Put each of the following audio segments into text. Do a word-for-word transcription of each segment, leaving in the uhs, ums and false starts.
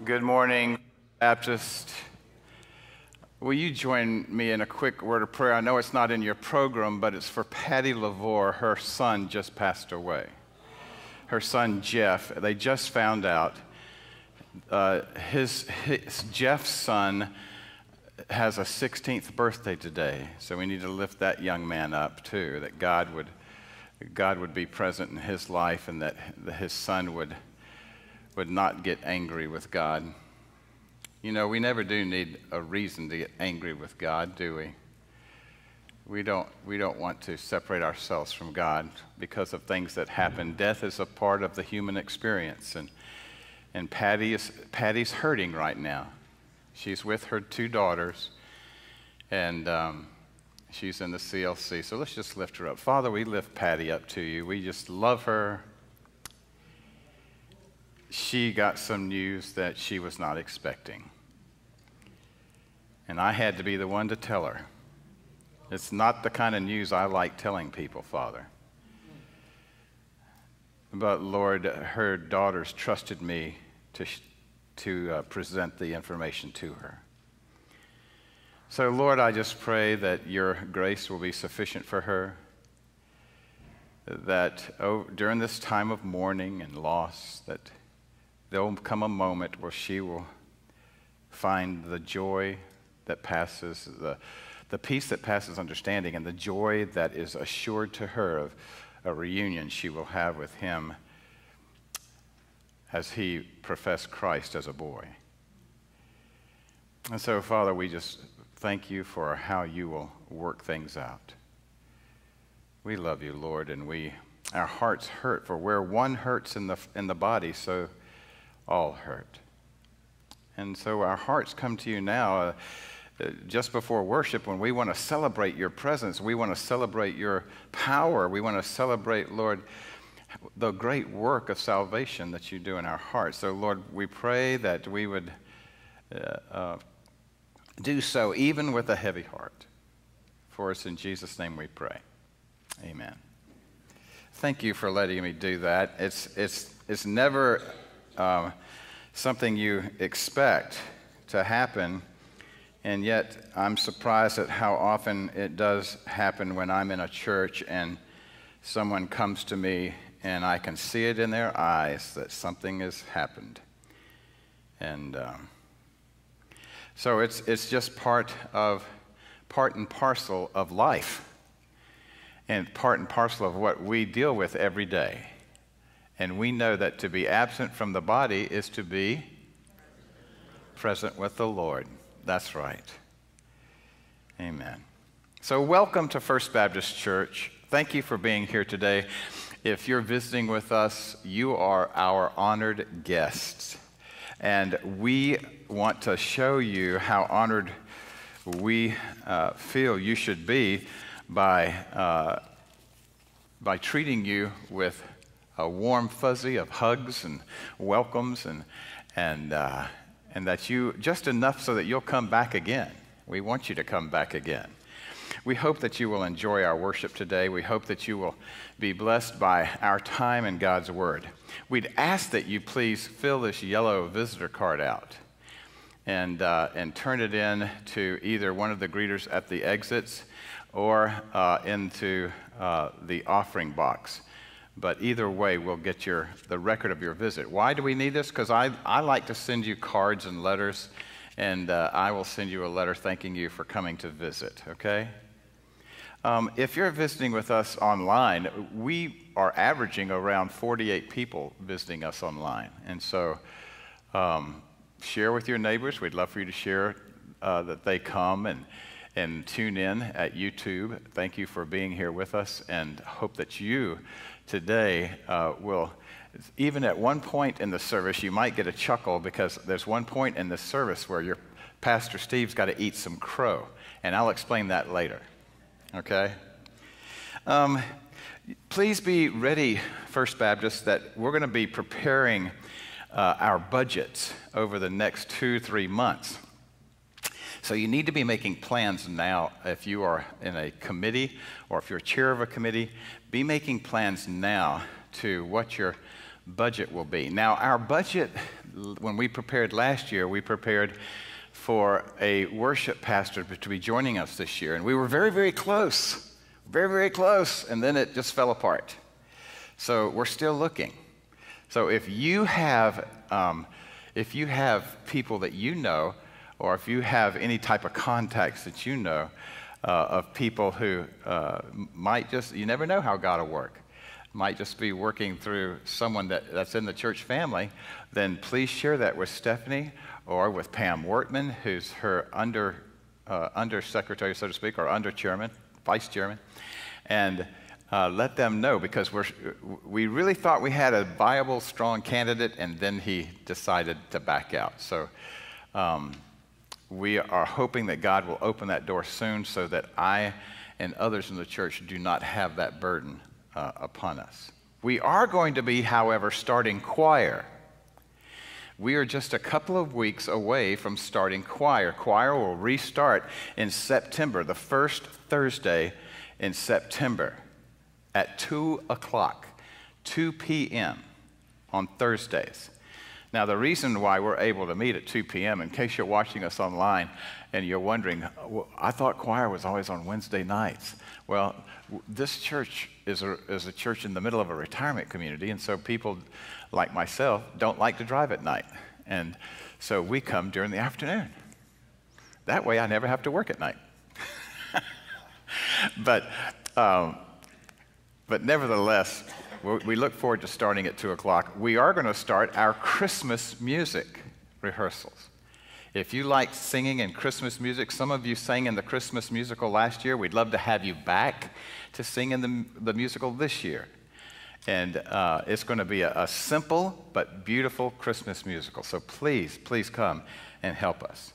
Good morning, Baptist. Will you join me in a quick word of prayer? I know it's not in your program, but it's for Patty Lavore. Her son just passed away. Her son, Jeff, they just found out. Uh, his, his Jeff's son has a sixteenth birthday today, so we need to lift that young man up too, that God would, God would be present in his life and that his son would would not get angry with God. You know, we never do need a reason to get angry with God, do we? We don't, we don't want to separate ourselves from God because of things that happen. Death is a part of the human experience, and, and Patty is, Patty's hurting right now. She's with her two daughters, and um, she's in the C L C. So let's just lift her up. Father, we lift Patty up to you. We just love her. She got some news that she was not expecting. And I had to be the one to tell her. It's not the kind of news I like telling people, Father. But Lord, her daughters trusted me to, to uh, present the information to her. So Lord, I just pray that your grace will be sufficient for her, that oh, during this time of mourning and loss, that there will come a moment where she will find the joy that passes, the, the peace that passes understanding, and the joy that is assured to her of a reunion she will have with him as he professed Christ as a boy. And so, Father, we just thank you for how you will work things out. We love you, Lord, and we our hearts hurt, for where one hurts in the in the body, so all hurt. And so our hearts come to you now uh, uh, just before worship when we want to celebrate your presence. We want to celebrate your power. We want to celebrate, Lord, the great work of salvation that you do in our hearts. So, Lord, we pray that we would uh, uh, do so even with a heavy heart. For us in Jesus' name we pray. Amen. Thank you for letting me do that. It's, it's, it's never Uh, something you expect to happen, and yet I'm surprised at how often it does happen when I'm in a church and someone comes to me and I can see it in their eyes that something has happened. And um, so it's it's just part of part and parcel of life, and part and parcel of what we deal with every day. And we know that to be absent from the body is to be present with the Lord. That's right. Amen. So welcome to First Baptist Church. Thank you for being here today. If you're visiting with us, you are our honored guests. And we want to show you how honored we uh, feel you should be by, uh, by treating you with a warm fuzzy of hugs and welcomes, and and uh, and that you just enough so that you'll come back again. We want you to come back again. We hope that you will enjoy our worship today. We hope that you will be blessed by our time in God's Word. We'd ask that you please fill this yellow visitor card out and uh, and turn it in to either one of the greeters at the exits or uh, into uh, the offering box. But either way, we'll get your the record of your visit. Why do we need this? Because I, I like to send you cards and letters, and uh, I will send you a letter thanking you for coming to visit, okay? Um, if you're visiting with us online, we are averaging around forty-eight people visiting us online. And so um, share with your neighbors. We'd love for you to share uh, that they come and, and tune in at YouTube. Thank you for being here with us, and hope that you today uh, will, even at one point in the service, you might get a chuckle because there's one point in the service where your Pastor Steve's got to eat some crow, and I'll explain that later, okay? Um, please be ready, First Baptist, that we're going to be preparing uh, our budgets over the next two, three months. So you need to be making plans now. If you are in a committee or if you're chair of a committee, be making plans now to what your budget will be. Now, our budget when we prepared last year, we prepared for a worship pastor to be joining us this year. And we were very, very close, very, very close. And then it just fell apart. So we're still looking. So if you have, um, if you have people that you know, or if you have any type of contacts that you know uh, of people who uh, might just, you never know how God will work, might just be working through someone that, that's in the church family, then please share that with Stephanie or with Pam Wortman, who's her under, uh, under secretary, so to speak, or under chairman, vice chairman, and uh, let them know, because we're, we really thought we had a viable, strong candidate, and then he decided to back out. So um, we are hoping that God will open that door soon so that I and others in the church do not have that burden uh, upon us. We are going to be, however, starting choir. We are just a couple of weeks away from starting choir. Choir will restart in September, the first Thursday in September at two o'clock, two p.m. on Thursdays. Now, the reason why we're able to meet at two p.m., in case you're watching us online and you're wondering, well, I thought choir was always on Wednesday nights. Well, this church is a, is a church in the middle of a retirement community, and so people like myself don't like to drive at night. And so we come during the afternoon. That way I never have to work at night. but, um, but nevertheless, we look forward to starting at two o'clock. We are going to start our Christmas music rehearsals. If you like singing and Christmas music, some of you sang in the Christmas musical last year. We'd love to have you back to sing in the, the musical this year. And uh, it's going to be a, a simple but beautiful Christmas musical. So please, please come and help us.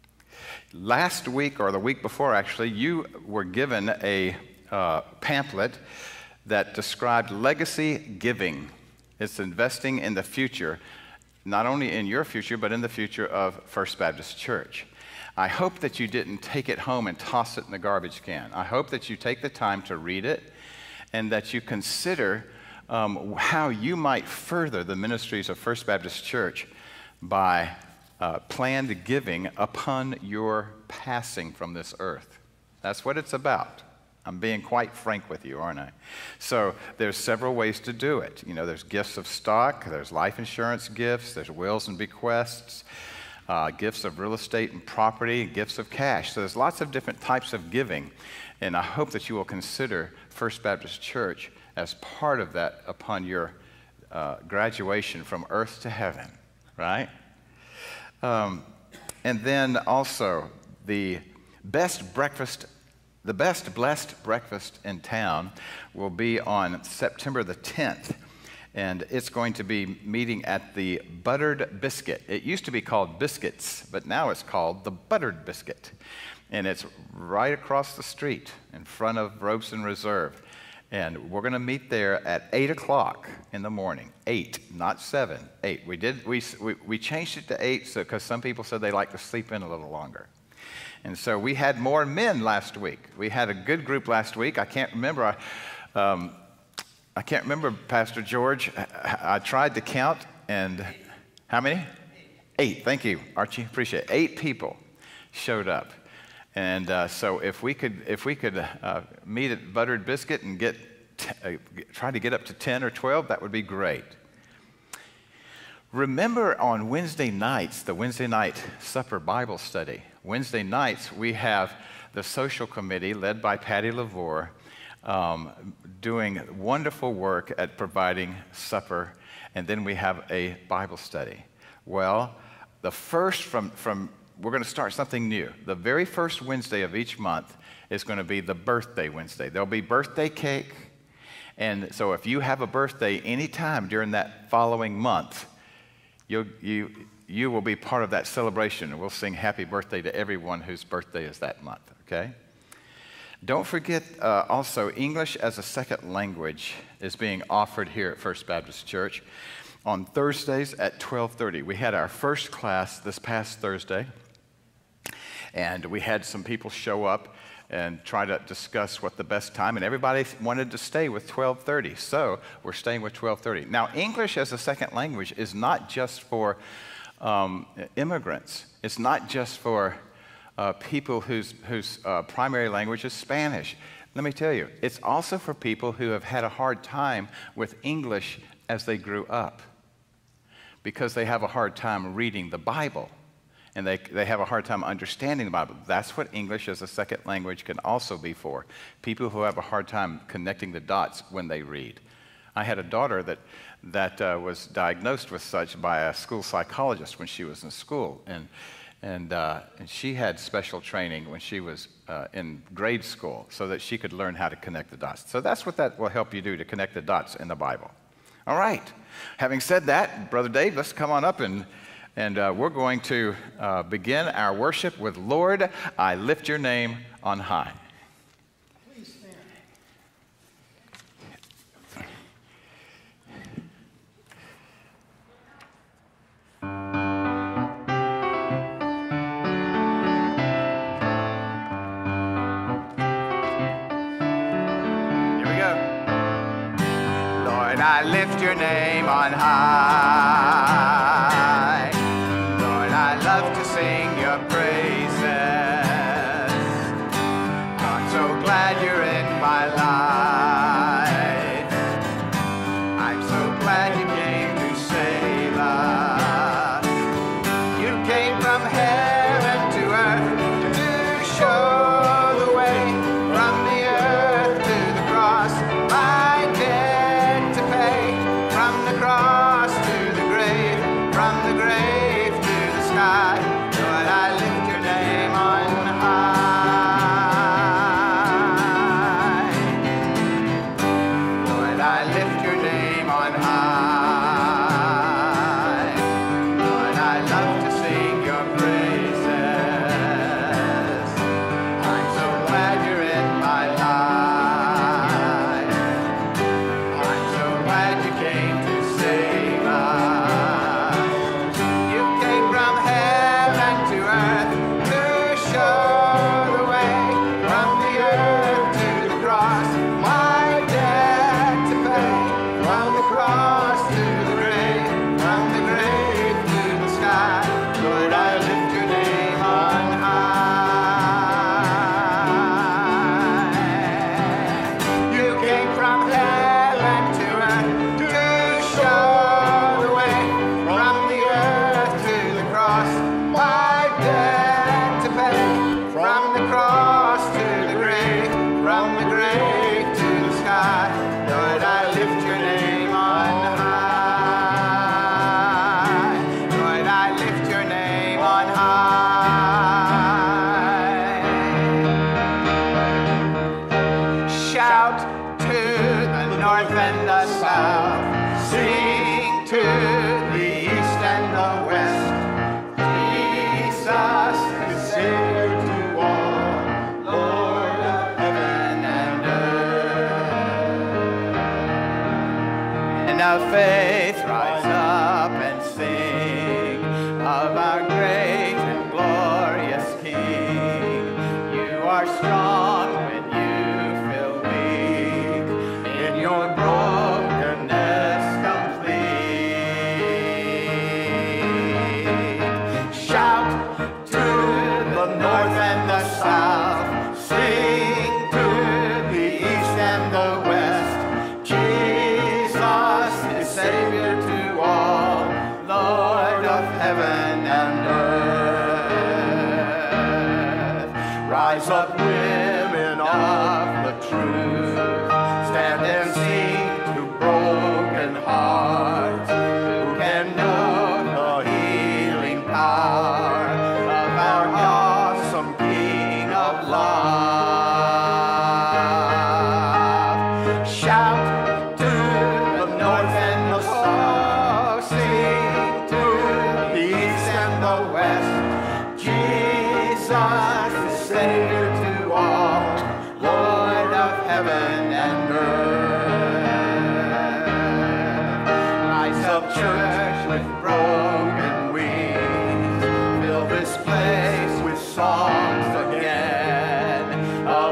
Last week, or the week before actually, you were given a uh, pamphlet that described legacy giving. It's investing in the future, not only in your future, but in the future of First Baptist Church. I hope that you didn't take it home and toss it in the garbage can. I hope that you take the time to read it and that you consider um, how you might further the ministries of First Baptist Church by uh, planned giving upon your passing from this earth. That's what it's about. I'm being quite frank with you, aren't I? So there's several ways to do it. You know, there's gifts of stock, there's life insurance gifts, there's wills and bequests, uh, gifts of real estate and property, gifts of cash. So there's lots of different types of giving, and I hope that you will consider First Baptist Church as part of that upon your uh, graduation from earth to heaven, right? Um, and then also the best breakfast The best blessed breakfast in town will be on September the tenth, and it's going to be meeting at the Buttered Biscuit. It used to be called Biscuits, but now it's called the Buttered Biscuit, and it's right across the street in front of Robeson Reserve, and we're going to meet there at eight o'clock in the morning. eight, not seven, eight. We did we we, we changed it to eight so because some people said they like to sleep in a little longer. And so we had more men last week. We had a good group last week. I can't remember. I, um, I can't remember, Pastor George. I, I tried to count, and how many? Eight. Thank you, Archie. Appreciate it. Eight people showed up, and uh, so if we could, if we could uh, meet at Buttered Biscuit and get t- uh, try to get up to ten or twelve, that would be great. Remember on Wednesday nights, the Wednesday night supper Bible study. Wednesday nights, we have the social committee led by Patty LaVore um, doing wonderful work at providing supper, and then we have a Bible study. Well, the first from, from we're going to start something new. The very first Wednesday of each month is going to be the birthday Wednesday. There'll be birthday cake, and so if you have a birthday anytime during that following month, you'll, you you will be part of that celebration, and we'll sing happy birthday to everyone whose birthday is that month, okay? Don't forget uh, also English as a second language is being offered here at First Baptist Church on Thursdays at twelve thirty. We had our first class this past Thursday, and we had some people show up and try to discuss what the best time, and everybody wanted to stay with twelve thirty, so we're staying with twelve thirty. Now, English as a second language is not just for um, immigrants. It's not just for uh, people whose, whose uh, primary language is Spanish. Let me tell you, it's also for people who have had a hard time with English as they grew up, because they have a hard time reading the Bible, and they, they have a hard time understanding the Bible. That's what English as a second language can also be for, people who have a hard time connecting the dots when they read. I had a daughter that, that uh, was diagnosed with such by a school psychologist when she was in school, and, and, uh, and she had special training when she was uh, in grade school so that she could learn how to connect the dots. So that's what that will help you do, to connect the dots in the Bible. All right. Having said that, Brother Dave, let's come on up, and, and uh, we're going to uh, begin our worship with Lord, I Lift Your Name on High. Please stand. Here we go. Lord, I lift your name on high. Lord, I love to sing your praises. I'm so glad you're in my life. I'm so glad you came to save us. You came from heaven to earth to show the way, from the earth to the cross. My debt to pay, from the cross to the grave, from the grave to the sky. Lord, I lift your name on high. Lord, I lift your name on high. Lord, I love to sing your praises. I'm so glad you're in my life. I'm so glad you came to save us. You came from heaven to earth to show the way, from the earth to the cross. My debt to pay, from the cross to the grave, from the grave to the sky. Lord, I lift your name on high. You came from heaven to earth to show the way, from the earth to the cross. My debt to pay, from the cross to the grave, from the grave to the sky. Lord, I lift your name on high. Lord, I lift your name on high. Shout to the north and the south, sing to the east and the west. Jesus is Savior to all, Lord of heaven and earth. And our faith rise up and sing of our great and glorious King. You are strong when you feel weak, in your brokenness complete. Shout to the north and the south, sing to the east and the west. Jesus is Savior to all, Lord of heaven and earth. Rise up, women of the truth, stand and sing to broken hearts, who can know the healing power of our awesome King of love. Shout to the north and the south, sing to the east and the west. Jesus is Savior to all, Lord of heaven and earth. Rise up, church, with broken wings, fill this place with songs again of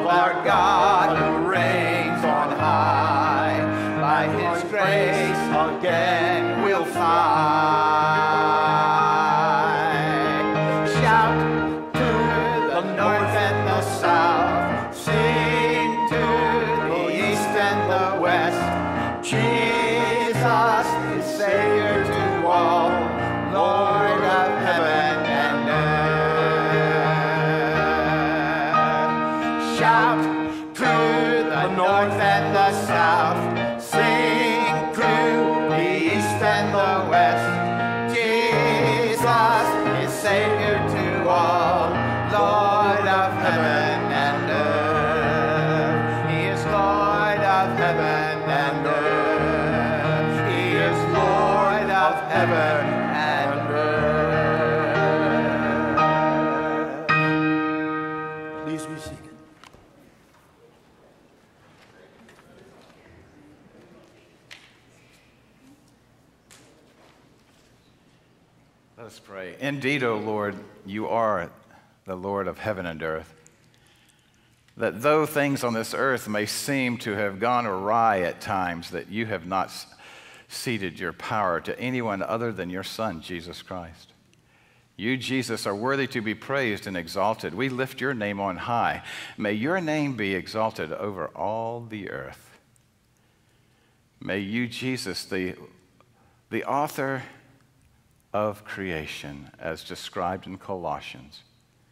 west. Jesus is Savior to all, Lord of heaven and earth. He is Lord of heaven and earth. He is Lord of heaven and earth. Please be seated. Let us pray. Indeed, O Lord, you are the Lord of heaven and earth. That though things on this earth may seem to have gone awry at times, that you have not ceded your power to anyone other than your Son, Jesus Christ. You, Jesus, are worthy to be praised and exalted. We lift your name on high. May your name be exalted over all the earth. May you, Jesus, the, the author of creation, as described in Colossians,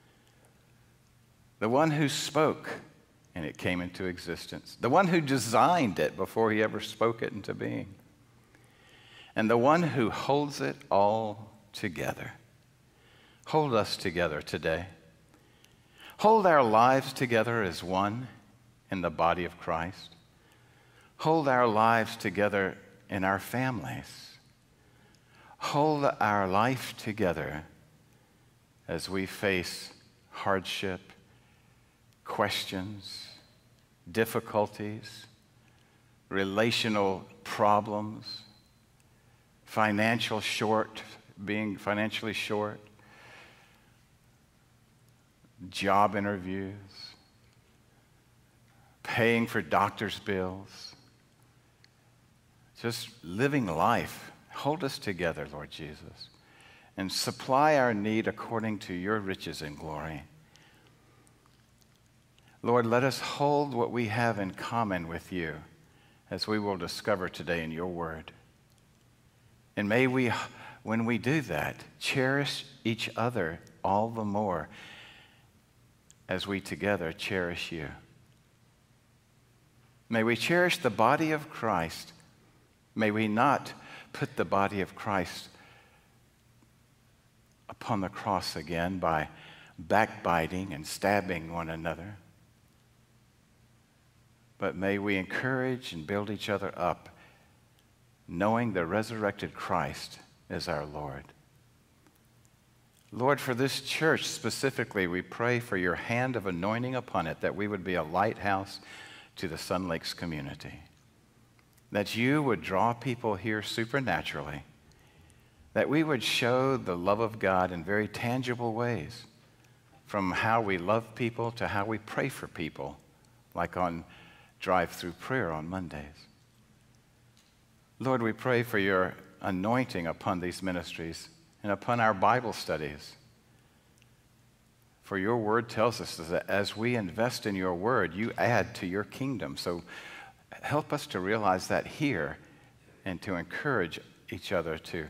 the one who spoke and it came into existence, the one who designed it before he ever spoke it into being, and the one who holds it all together. Hold us together today. Hold our lives together as one in the body of Christ. Hold our lives together in our families. Hold our life together as we face hardship, questions, difficulties, relational problems, financial short, being financially short, job interviews, paying for doctor's bills, just living life. Hold us together, Lord Jesus, and supply our need according to your riches and glory. Lord, let us hold what we have in common with you, as we will discover today in your word. And may we, when we do that, cherish each other all the more as we together cherish you. May we cherish the body of Christ. May we not put the body of Christ upon the cross again by backbiting and stabbing one another. But may we encourage and build each other up, knowing the resurrected Christ is our Lord. Lord, for this church specifically, we pray for your hand of anointing upon it, that we would be a lighthouse to the Sun Lakes community. That you would draw people here supernaturally, that we would show the love of God in very tangible ways, from how we love people to how we pray for people, like on drive-through prayer on Mondays. Lord, we pray for your anointing upon these ministries and upon our Bible studies. For your word tells us that as we invest in your word, you add to your kingdom. So help us to realize that here and to encourage each other to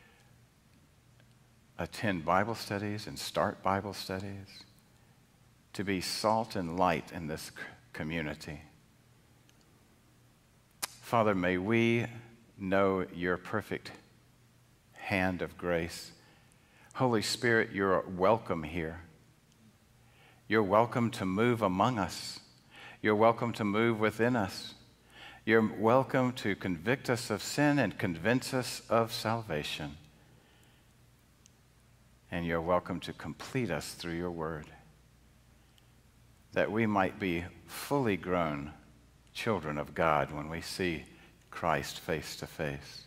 attend Bible studies and start Bible studies, to be salt and light in this community. Father, may we know your perfect hand of grace. Holy Spirit, you're welcome here. You're welcome to move among us. You're welcome to move within us. You're welcome to convict us of sin and convince us of salvation. And you're welcome to complete us through your word, that we might be fully grown children of God when we see Christ face to face.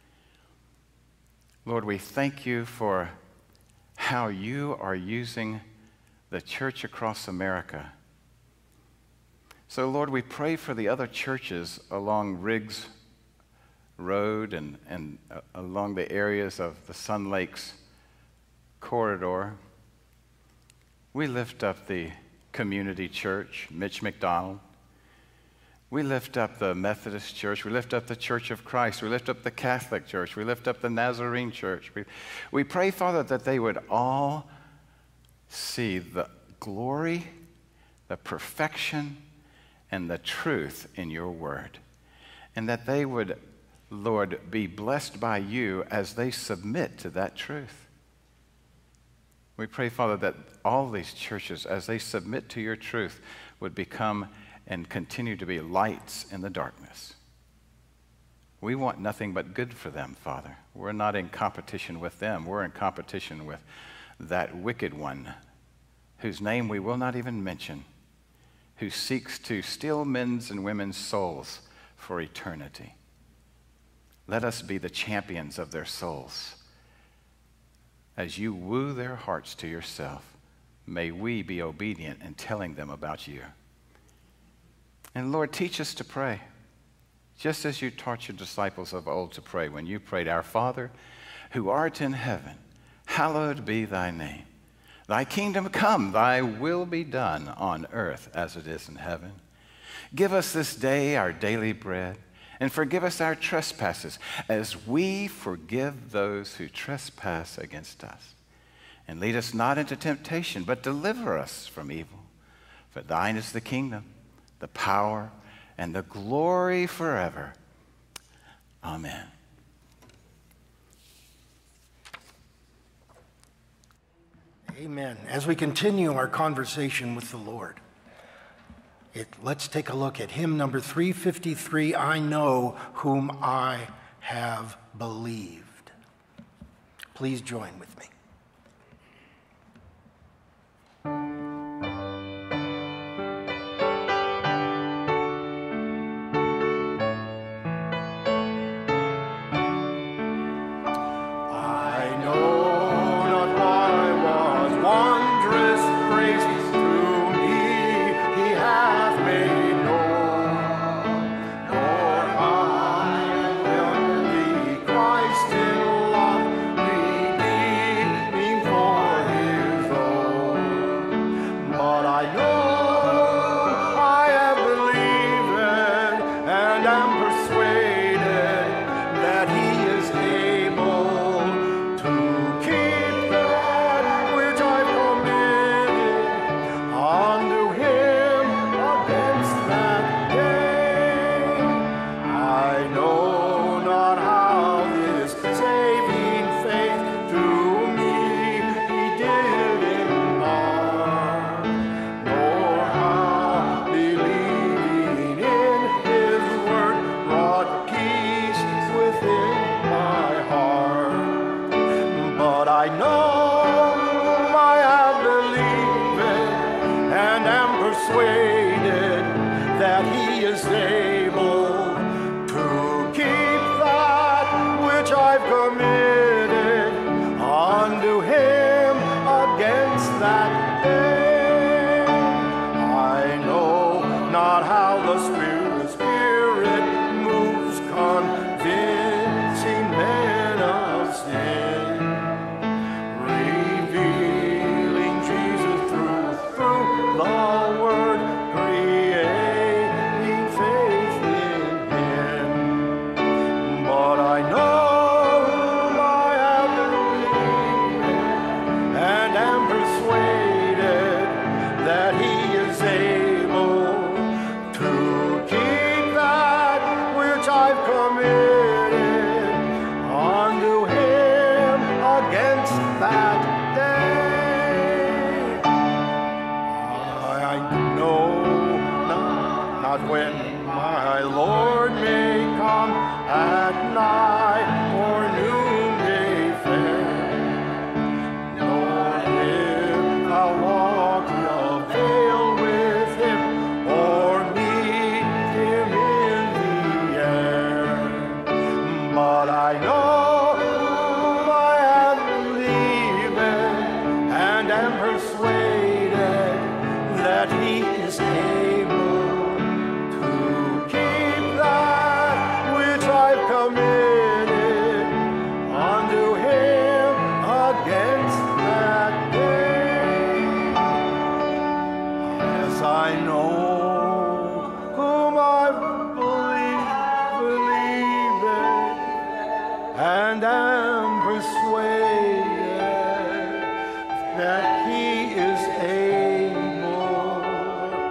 Lord, we thank you for how you are using the church across America. So, Lord, we pray for the other churches along Riggs Road and, and uh, along the areas of the Sun Lakes corridor. We lift up the community church, Mitch McDonald. We lift up the Methodist Church. We lift up the Church of Christ. We lift up the Catholic Church. We lift up the Nazarene Church. We, we pray, Father, that they would all see the glory, the perfection, and the truth in your word, and that they would Lord, be blessed by you as they submit to that truth. We pray, Father, that all these churches, as they submit to your truth, would become and continue to be lights in the darkness. We want nothing but good for them, Father. We're not in competition with them. We're in competition with that wicked one, whose name we will not even mention, who seeks to steal men's and women's souls for eternity. Let us be the champions of their souls. As you woo their hearts to yourself, may we be obedient in telling them about you. And Lord, teach us to pray, just as you taught your disciples of old to pray. When you prayed, "Our Father, who art in heaven, hallowed be thy name. Thy kingdom come, thy will be done on earth as it is in heaven. Give us this day our daily bread, and forgive us our trespasses, as we forgive those who trespass against us. And lead us not into temptation, but deliver us from evil. For thine is the kingdom, the power, and the glory forever. Amen." Amen. As we continue our conversation with the Lord, it, let's take a look at hymn number three fifty-three, "I Know Whom I Have Believed." Please join with me.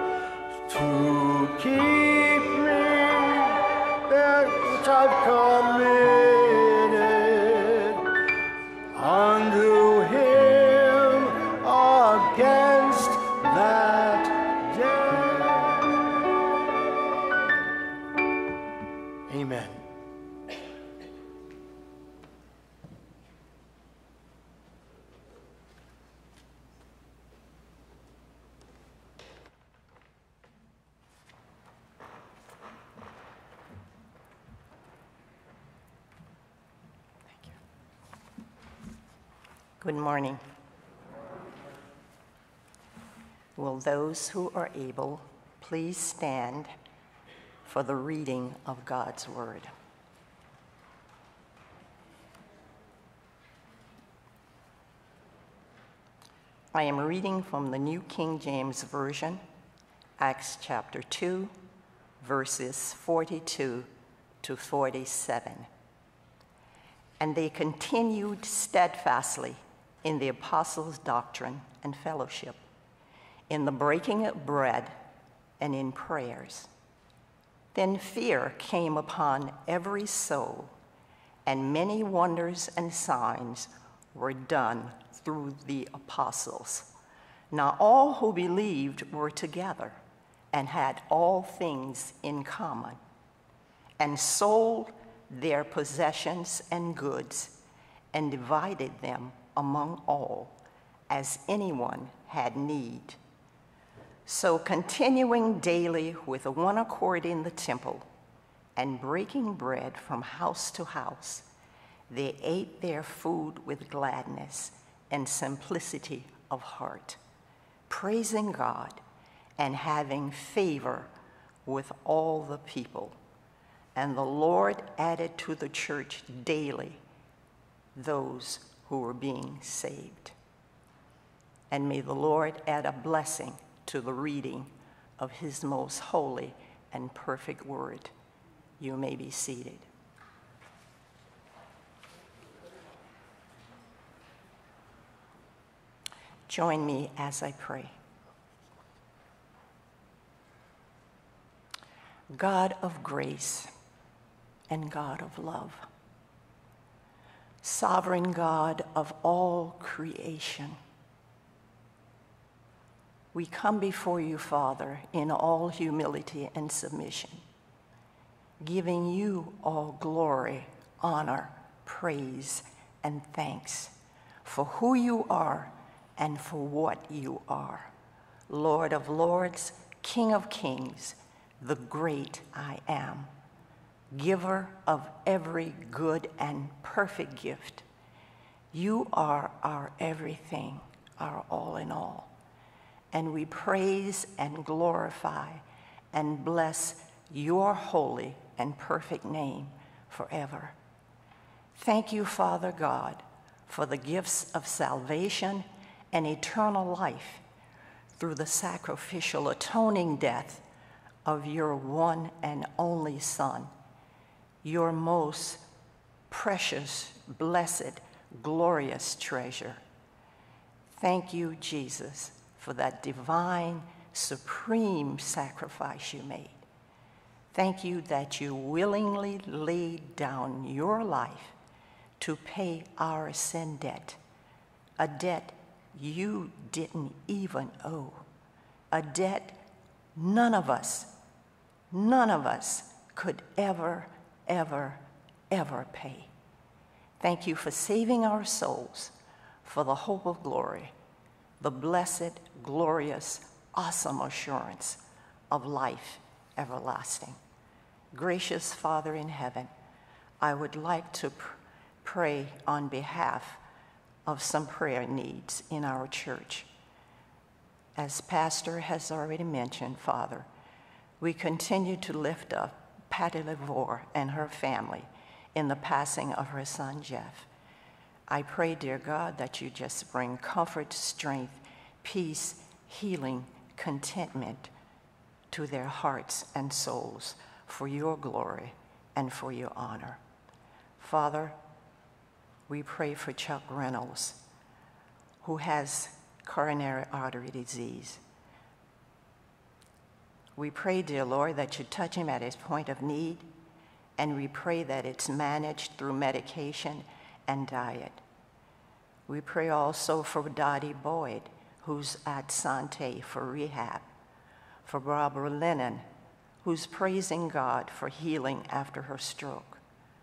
Keep me there which I've come Good morning. Will those who are able please stand for the reading of God's word? I am reading from the New King James Version, Acts chapter two, verses forty-two to forty-seven. And they continued steadfastly in the apostles' doctrine and fellowship, in the breaking of bread and in prayers. Then fear came upon every soul, and many wonders and signs were done through the apostles. Now all who believed were together and had all things in common, and sold their possessions and goods, and divided them among all, as anyone had need. So continuing daily with one accord in the temple, and breaking bread from house to house, they ate their food with gladness and simplicity of heart, praising God and having favor with all the people. And the Lord added to the church daily those who were being saved. And may the Lord add a blessing to the reading of his most holy and perfect word. You may be seated. Join me as I pray. God of grace and God of love, sovereign God of all creation, we come before you, Father, in all humility and submission, giving you all glory, honor, praise, and thanks for who you are and for what you are. Lord of lords, King of kings, the great I am, giver of every good and perfect gift. You are our everything, our all in all. And we praise and glorify and bless your holy and perfect name forever. Thank you, Father God, for the gifts of salvation and eternal life through the sacrificial atoning death of your one and only Son, your most precious, blessed, glorious treasure. Thank you, Jesus, for that divine, supreme sacrifice you made. Thank you that you willingly laid down your life to pay our sin debt, a debt you didn't even owe, a debt none of us, none of us could ever, ever, ever pay. Thank you for saving our souls for the hope of glory, the blessed, glorious, awesome assurance of life everlasting. Gracious Father in heaven, I would like to pr- pray on behalf of some prayer needs in our church. As Pastor has already mentioned, Father, we continue to lift up Patty LeVore and her family in the passing of her son, Jeff. I pray, dear God, that you just bring comfort, strength, peace, healing, contentment to their hearts and souls for your glory and for your honor. Father, we pray for Chuck Reynolds, who has coronary artery disease. We pray, dear Lord, that you touch him at his point of need, and we pray that it's managed through medication and diet. We pray also for Dottie Boyd, who's at Sante for rehab, for Barbara Lennon, who's praising God for healing after her stroke.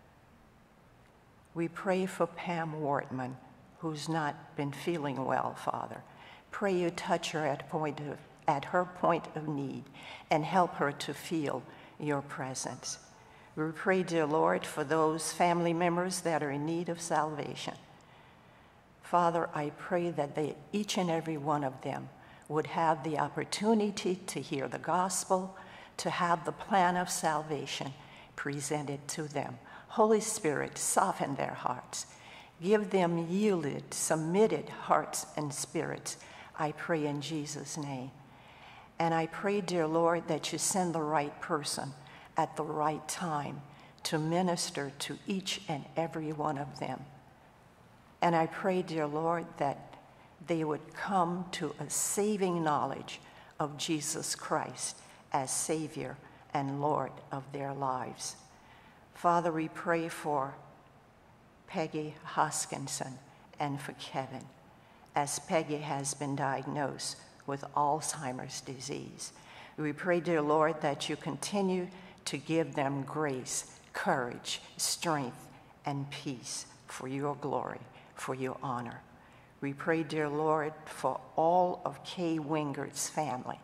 We pray for Pam Wortman, who's not been feeling well, Father. Pray you touch her at, point of, at her point of need and help her to feel your presence. We pray, dear Lord, for those family members that are in need of salvation. Father, I pray that they, each and every one of them would have the opportunity to hear the gospel, to have the plan of salvation presented to them. Holy Spirit, soften their hearts. Give them yielded, submitted hearts and spirits, I pray in Jesus' name. And I pray, dear Lord, that you send the right person at the right time to minister to each and every one of them. And I pray, dear Lord, that they would come to a saving knowledge of Jesus Christ as Savior and Lord of their lives. Father, we pray for Peggy Hoskinson and for Kevin, as Peggy has been diagnosed with Alzheimer's disease. We pray, dear Lord, that you continue to give them grace, courage, strength, and peace for your glory, for your honor. We pray, dear Lord, for all of Kay Wingard's family.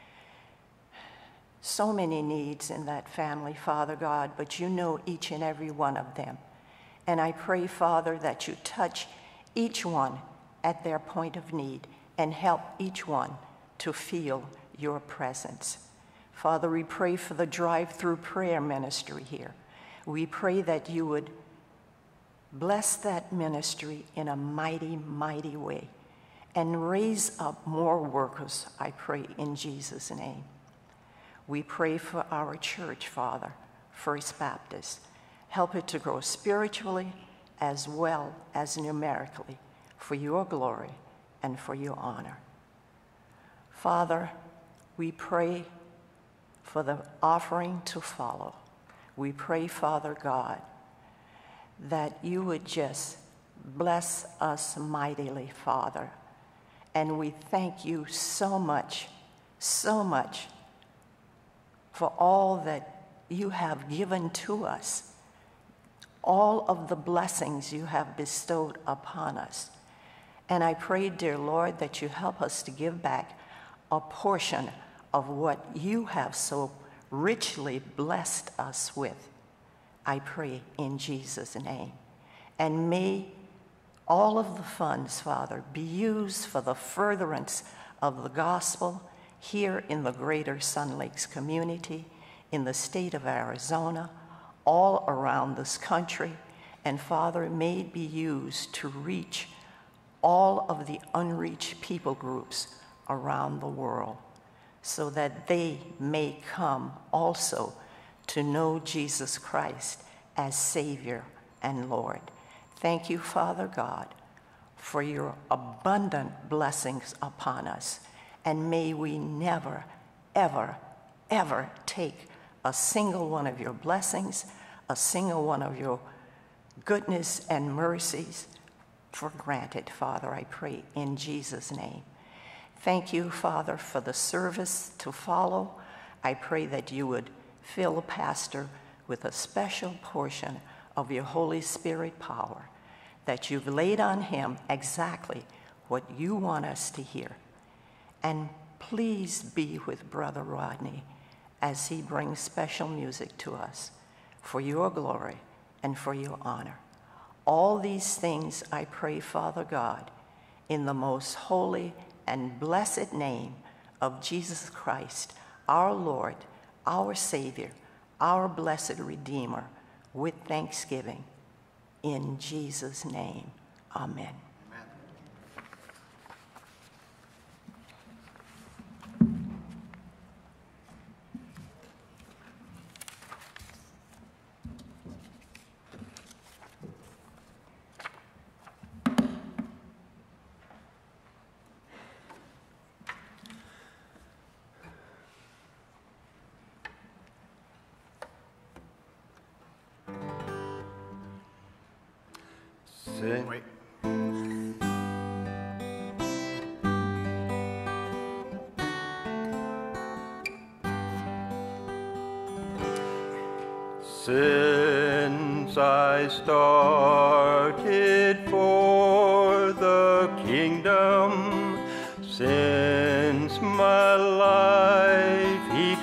So many needs in that family, Father God, but you know each and every one of them. And I pray, Father, that you touch each one at their point of need and help each one to feel your presence. Father, we pray for the drive-through prayer ministry here. We pray that you would bless that ministry in a mighty, mighty way and raise up more workers, I pray, in Jesus' name. We pray for our church, Father, First Baptist. Help it to grow spiritually as well as numerically for your glory and for your honor. Father, we pray for the offering to follow. We pray, Father God, that you would just bless us mightily, Father. And we thank you so much, so much for all that you have given to us, all of the blessings you have bestowed upon us. And I pray, dear Lord, that you help us to give back a portion of what you have so richly blessed us with. I pray in Jesus' name. And may all of the funds, Father, be used for the furtherance of the gospel here in the greater Sun Lakes community, in the state of Arizona, all around this country. And Father, may it be used to reach all of the unreached people groups around the world, so that they may come also to know Jesus Christ as Savior and Lord. Thank you, Father God, for your abundant blessings upon us. And may we never, ever, ever take a single one of your blessings, a single one of your goodness and mercies for granted, Father, I pray in Jesus' name. Thank you, Father, for the service to follow. I pray that you would fill Pastor with a special portion of your Holy Spirit power, that you've laid on him exactly what you want us to hear. And please be with Brother Rodney as he brings special music to us for your glory and for your honor. All these things I pray, Father God, in the most holy and blessed name of Jesus Christ, our Lord, our Savior, our blessed Redeemer, with thanksgiving. In Jesus' name, amen. Sing. Wait. Since I started for the kingdom, since my life he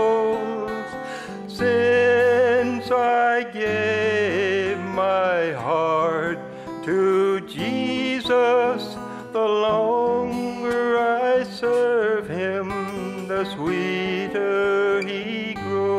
controls, since I gave my heart heart to Jesus. The longer I serve him, the sweeter he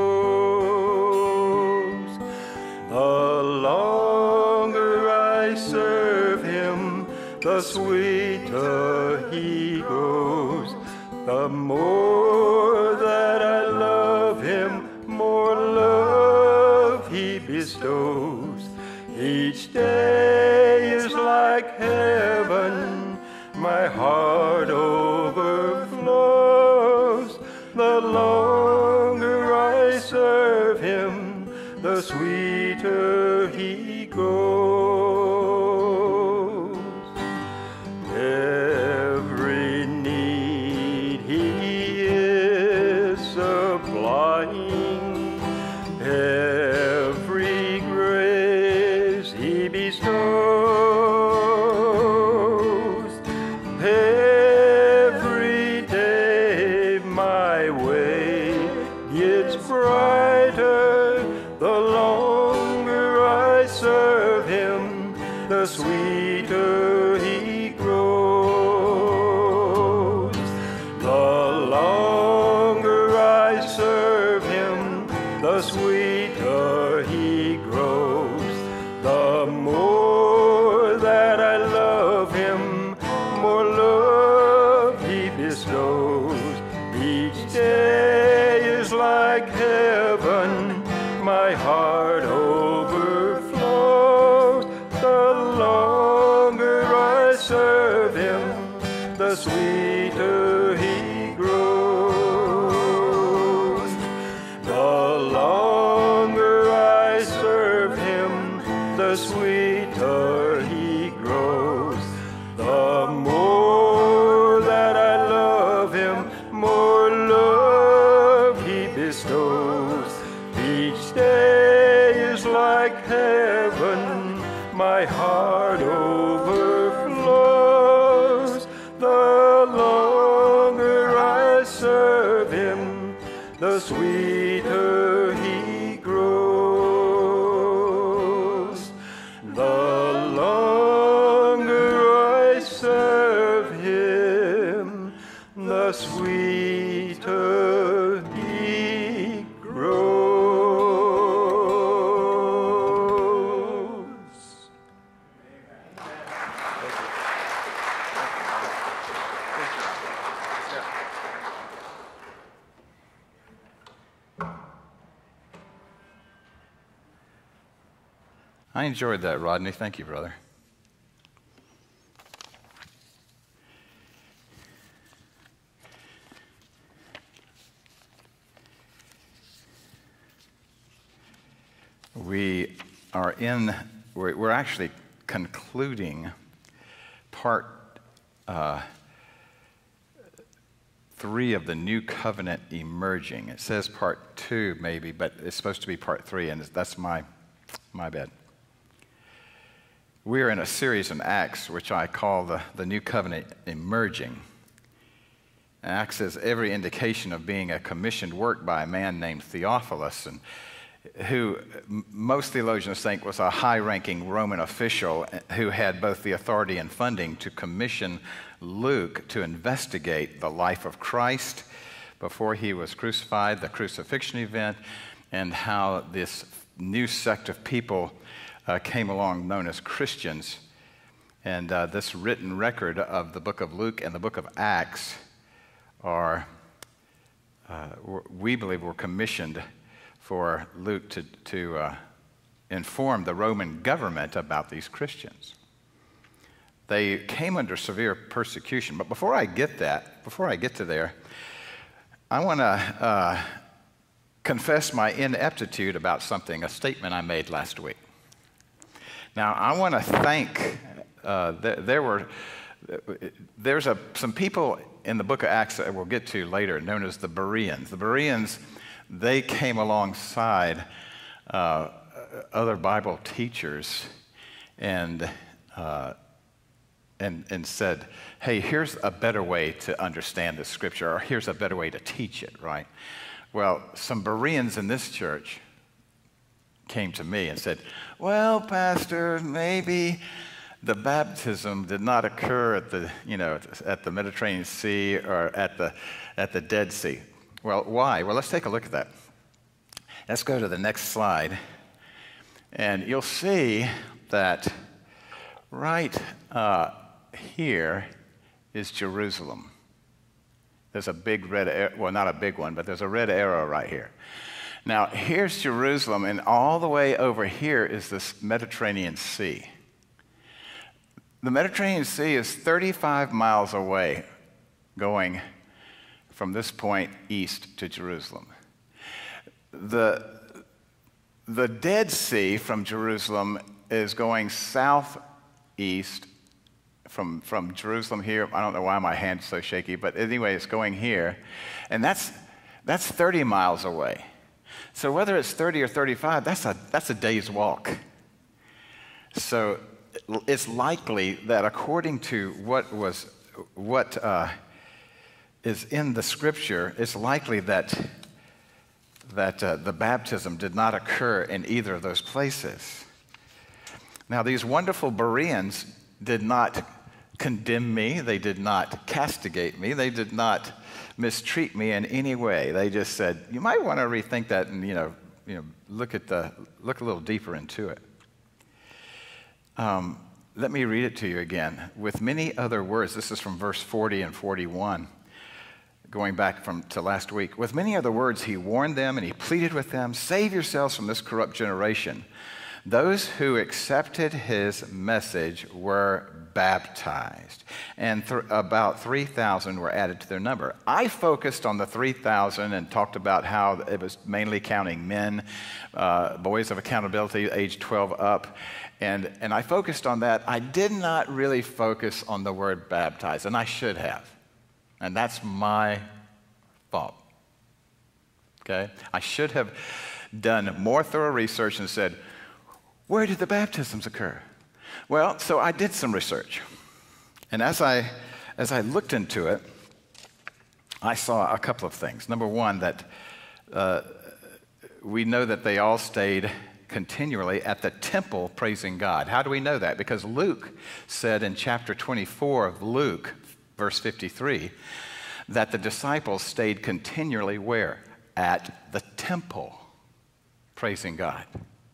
grows. The longer I serve him, the sweeter he grows. The more that I love him, more love he bestows. Each day is like heaven, my heart overflows. The longer I serve him, the sweeter he grows. Every need he is supplying, every grace he bestows. Every day my way gets brighter, the longer I serve him, the sweeter he grows. The longer I serve him, the sweeter he grows. The more that I love him, more love he bestows. Each day is like heaven, my heart overflows. The longer I serve him, the sweeter he grows. The longer I serve him, the sweeter he grows. The more that I love him, more love he bestows. Each day is like heaven, my heart overflows. The longer I serve him, the sweeter he grows. The longer I serve him, the sweeter he grows. I enjoyed that, Rodney. Thank you, brother. We are in, we're, we're actually concluding part uh, three of the New Covenant emerging. It says part two maybe, but it's supposed to be part three, and that's my, my bad. We are in a series in Acts, which I call the, the New Covenant emerging. Acts is every indication of being a commissioned work by a man named Theophilus, and who most theologians think was a high-ranking Roman official who had both the authority and funding to commission Luke to investigate the life of Christ before he was crucified, the crucifixion event, and how this new sect of people uh, came along known as Christians. And uh, this written record of the book of Luke and the book of Acts are, uh, we believe, were commissioned for Luke to, to uh, inform the Roman government about these Christians. They came under severe persecution. But before I get that, before I get to there, I want to uh, confess my ineptitude about something, a statement I made last week. Now, I want to thank, uh, th there were, there's a, some people in the book of Acts that we'll get to later known as the Bereans. The Bereans, they came alongside uh, other Bible teachers and, uh, and, and said, hey, here's a better way to understand the scripture, or here's a better way to teach it, right? Well, some Bereans in this church came to me and said, well, Pastor, maybe the baptism did not occur at the, you know, at the Mediterranean Sea or at the, at the Dead Sea. Well, why? Well, let's take a look at that. Let's go to the next slide. And you'll see that right uh, here is Jerusalem. There's a big red arrow, well, not a big one, but there's a red arrow right here. Now, here's Jerusalem, and all the way over here is this Mediterranean Sea. The Mediterranean Sea is thirty-five miles away, going from this point east to Jerusalem. The, the Dead Sea from Jerusalem is going southeast from, from Jerusalem here. I don't know why my hand's so shaky, but anyway, it's going here. And that's, that's thirty miles away. So whether it's thirty or thirty-five, that's a, that's a day's walk. So it's likely that according to what was, what uh, is in the scripture, it's likely that, that uh, the baptism did not occur in either of those places. Now, these wonderful Bereans did not condemn me. They did not castigate me. They did not mistreat me in any way. They just said, you might want to rethink that and, you know, you know, look at the, look a little deeper into it. Um, let me read it to you again. With many other words, this is from verse forty and forty-one, going back from to last week. With many other words, he warned them and he pleaded with them, save yourselves from this corrupt generation. Those who accepted his message were baptized, and th- about three thousand were added to their number. I focused on the three thousand and talked about how it was mainly counting men, uh, boys of accountability, age twelve up, and, and I focused on that. I did not really focus on the word baptized, and I should have, and that's my fault, okay? I should have done more thorough research and said, where did the baptisms occur? Well, so I did some research. And as I, as I looked into it, I saw a couple of things. Number one, that uh, we know that they all stayed continually at the temple praising God. How do we know that? Because Luke said in chapter twenty-four of Luke, verse fifty-three, that the disciples stayed continually where? At the temple praising God.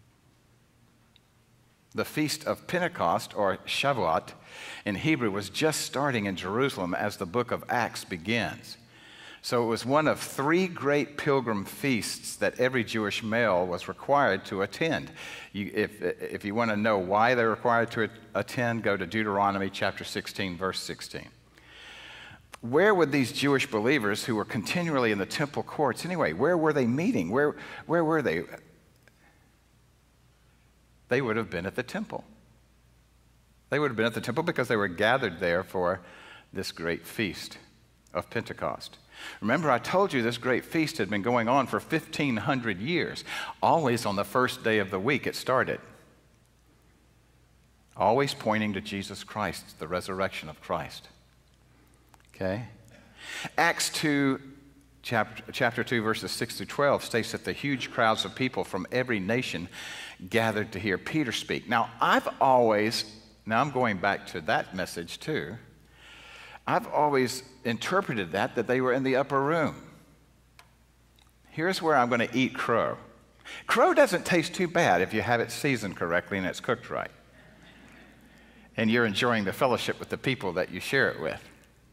The Feast of Pentecost, or Shavuot, in Hebrew, was just starting in Jerusalem as the book of Acts begins. So it was one of three great pilgrim feasts that every Jewish male was required to attend. You, if, if you want to know why they're required to attend, go to Deuteronomy chapter sixteen, verse sixteen. Where would these Jewish believers who were continually in the temple courts, anyway, where were they meeting? Where, where were they? They would have been at the temple. They would have been at the temple because they were gathered there for this great feast of Pentecost. Remember, I told you this great feast had been going on for fifteen hundred years. Always on the first day of the week it started. Always pointing to Jesus Christ, the resurrection of Christ. Okay? Acts two, chapter, chapter two, verses six through twelve states that the huge crowds of people from every nation gathered to hear Peter speak. Now, I've always, now I'm going back to that message too. I've always interpreted that, that they were in the upper room. Here's where I'm going to eat crow. Crow doesn't taste too bad if you have it seasoned correctly and it's cooked right. And you're enjoying the fellowship with the people that you share it with.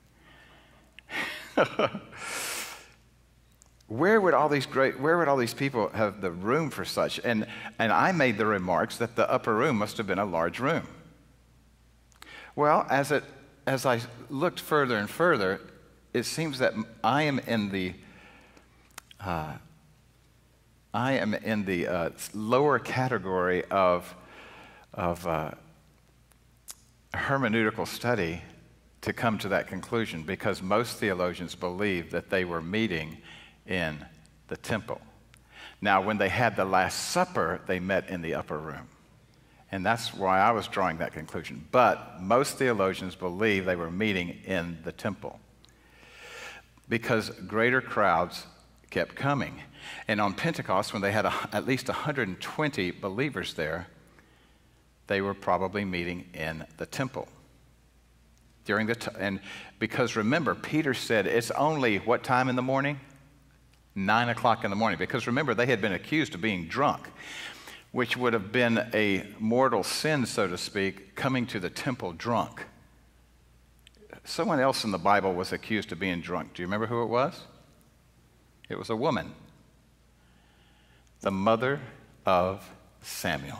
Where would all these great, where would all these people have the room for such? And, and I made the remarks that the upper room must have been a large room. Well, as, it, as I looked further and further, it seems that I am in the, uh, I am in the uh, lower category of, of uh, hermeneutical study to come to that conclusion, because most theologians believe that they were meeting in the temple. Now, when they had the Last Supper, they met in the upper room. And that's why I was drawing that conclusion. But most theologians believe they were meeting in the temple, because greater crowds kept coming. And on Pentecost, when they had a, at least one hundred twenty believers there, they were probably meeting in the temple. During the t- and because remember, Peter said it's only what time in the morning? Nine o'clock in the morning. Because remember, they had been accused of being drunk, which would have been a mortal sin, so to speak, coming to the temple drunk. Someone else in the Bible was accused of being drunk. Do you remember who it was? It was a woman, the mother of Samuel.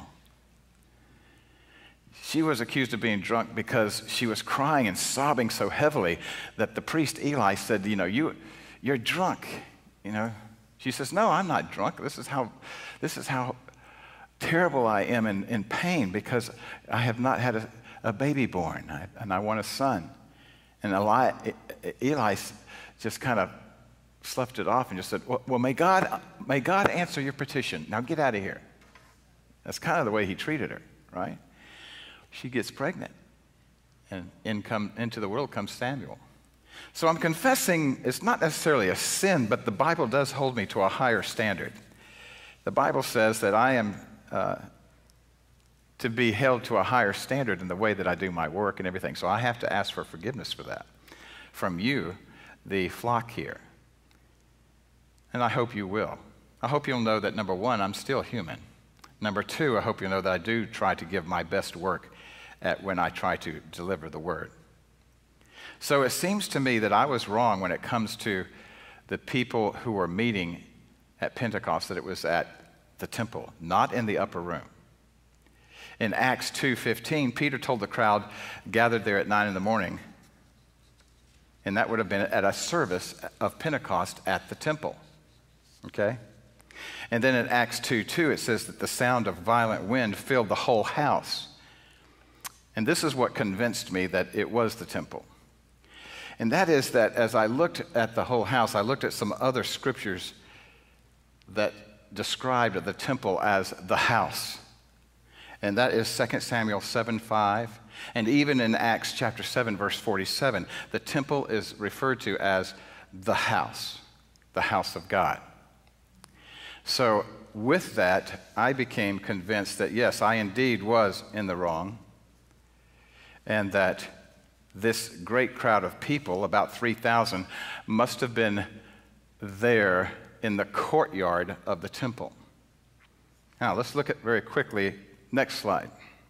She was accused of being drunk because she was crying and sobbing so heavily that the priest Eli said, you know, you, you're drunk, you know. She says, no, I'm not drunk. This is how, this is how terrible I am in, in pain because I have not had a, a baby born I, and I want a son. And Eli, Eli just kind of sloughed it off and just said, well, well, may God, may God answer your petition. Now get out of here. That's kind of the way he treated her, right? She gets pregnant, and in come, into the world comes Samuel. So I'm confessing it's not necessarily a sin, but the Bible does hold me to a higher standard. The Bible says that I am uh, to be held to a higher standard in the way that I do my work and everything. So I have to ask for forgiveness for that from you, the flock here. And I hope you will. I hope you'll know that, number one, I'm still human. Number two, I hope you'll know that I do try to give my best work at when I try to deliver the word. So it seems to me that I was wrong when it comes to the people who were meeting at Pentecost, that it was at the temple, not in the upper room. In Acts two fifteen, Peter told the crowd gathered there at nine in the morning, and that would have been at a service of Pentecost at the temple. Okay? And then in Acts two two, it says that the sound of violent wind filled the whole house. And this is what convinced me that it was the temple. And that is that as I looked at the whole house, I looked at some other scriptures that described the temple as the house. And that is Second Samuel seven five. And even in Acts chapter seven, verse forty-seven, the temple is referred to as the house, the house of God. So with that, I became convinced that, yes, I indeed was in the wrong, and that this great crowd of people, about three thousand, must have been there in the courtyard of the temple. Now, let's look at very quickly, next slide.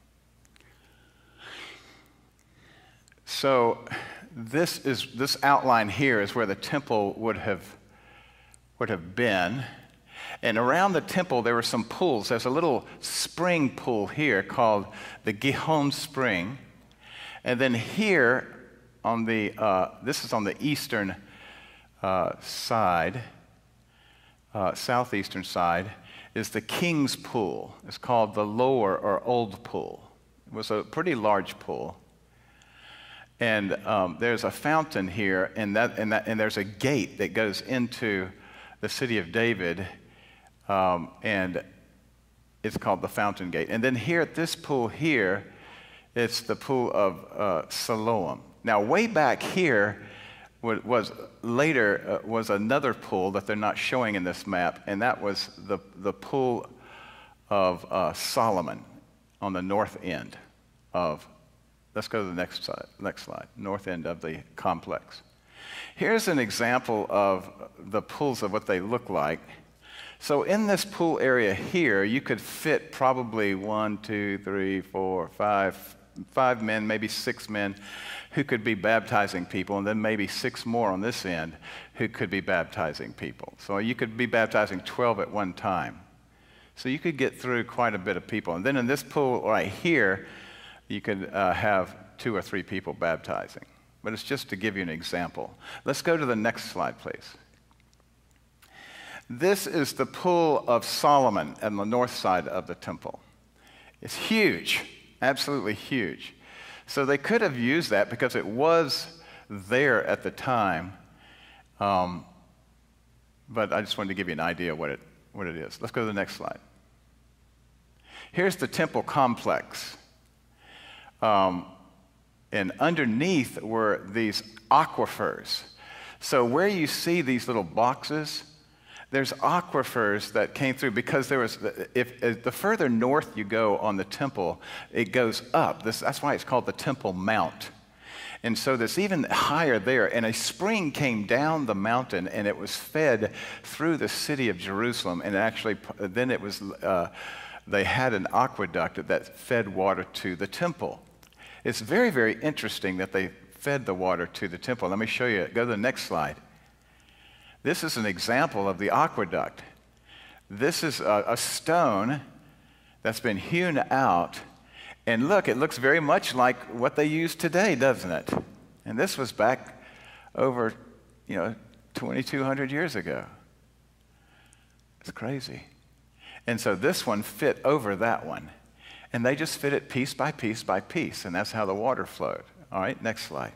So this is this outline here is where the temple would have would have been. And around the temple, there were some pools. There's a little spring pool here called the Gihon Spring. And then here on the, uh, this is on the eastern uh, side, uh, southeastern side, is the King's Pool. It's called the Lower or Old Pool. It was a pretty large pool. And um, there's a fountain here, and, that, and, that, and there's a gate that goes into the city of David, um, and it's called the Fountain Gate. And then here at this pool here, it's the pool of uh, Siloam. Now, way back here was, was later uh, was another pool that they're not showing in this map, and that was the, the pool of uh, Solomon on the north end of, let's go to the next slide, next slide, north end of the complex. Here's an example of the pools of what they look like. So in this pool area here, you could fit probably one, two, three, four, five, five men, maybe six men who could be baptizing people, and then maybe six more on this end who could be baptizing people. So you could be baptizing twelve at one time. So you could get through quite a bit of people. And then in this pool right here, you could uh, have two or three people baptizing. But it's just to give you an example. Let's go to the next slide, please. This is the pool of Solomon on the north side of the temple. It's huge, absolutely huge. So they could have used that because it was there at the time. Um, but I just wanted to give you an idea of what it, what it is. Let's go to the next slide. Here's the temple complex. Um, and underneath were these aquifers. So where you see these little boxes, there's aquifers that came through because there was, if, if the further north you go on the temple, it goes up. This, that's why it's called the Temple Mount. And so there's even higher there, and a spring came down the mountain, and it was fed through the city of Jerusalem, and actually then it was, uh, they had an aqueduct that fed water to the temple. It's very, very interesting that they fed the water to the temple. Let me show you. Go to the next slide. This is an example of the aqueduct. This is a, a stone that's been hewn out. And look, it looks very much like what they use today, doesn't it? And this was back over, you know, twenty-two hundred years ago. It's crazy. And so this one fit over that one. And they just fit it piece by piece by piece. And that's how the water flowed. All right, next slide.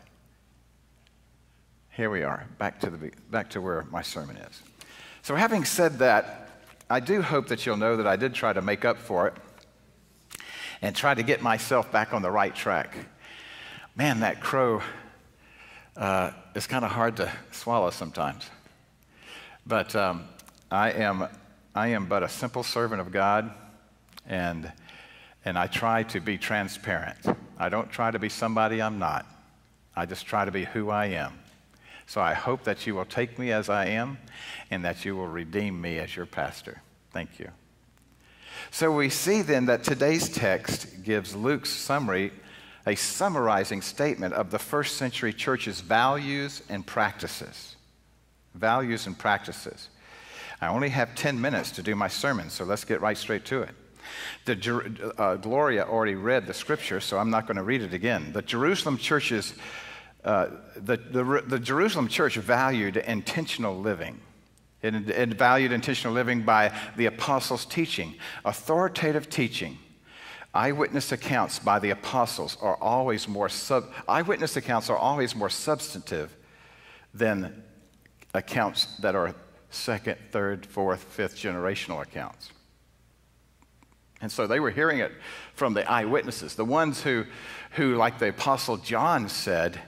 Here we are, back to, the, back to where my sermon is. So having said that, I do hope that you'll know that I did try to make up for it and try to get myself back on the right track. Man, that crow uh, is kind of hard to swallow sometimes. But um, I am, I am but a simple servant of God, and, and I try to be transparent. I don't try to be somebody I'm not. I just try to be who I am. So I hope that you will take me as I am and that you will redeem me as your pastor. Thank you. So we see then that today's text gives Luke's summary, a summarizing statement of the first century church's values and practices. Values and practices. I only have ten minutes to do my sermon, so let's get right straight to it. The, uh, Gloria already read the scripture, so I'm not going to read it again. The Jerusalem church's Uh, the, the, the Jerusalem church valued intentional living. It, it valued intentional living by the apostles' teaching, authoritative teaching. Eyewitness accounts by the apostles are always more sub, eyewitness accounts are always more substantive than accounts that are second, third, fourth, fifth generational accounts. And so they were hearing it from the eyewitnesses, the ones who, who like the apostle John said,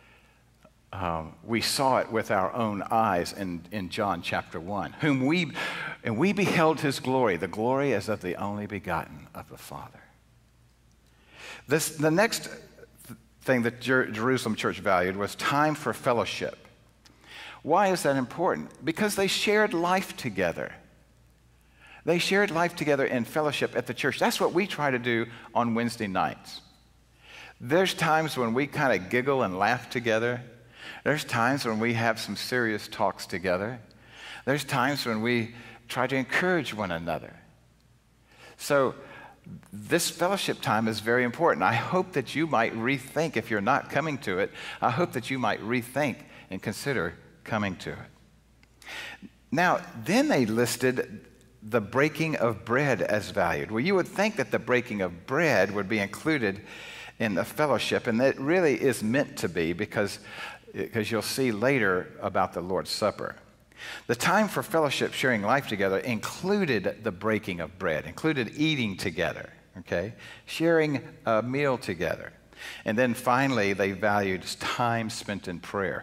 Um, we saw it with our own eyes in, in John chapter one, whom we, and we beheld his glory, the glory as of the only begotten of the Father. This, the next thing that Jer- Jerusalem church valued was time for fellowship. Why is that important? Because they shared life together. They shared life together in fellowship at the church. That's what we try to do on Wednesday nights. There's times when we kind of giggle and laugh together. There's times when we have some serious talks together. There's times when we try to encourage one another. So this fellowship time is very important. I hope that you might rethink, if you're not coming to it, I hope that you might rethink and consider coming to it. Now, then they listed the breaking of bread as valued. Well, you would think that the breaking of bread would be included in the fellowship, and it really is meant to be because because you'll see later about the Lord's Supper. The time for fellowship, sharing life together, included the breaking of bread, included eating together, okay, sharing a meal together. And then finally, they valued time spent in prayer.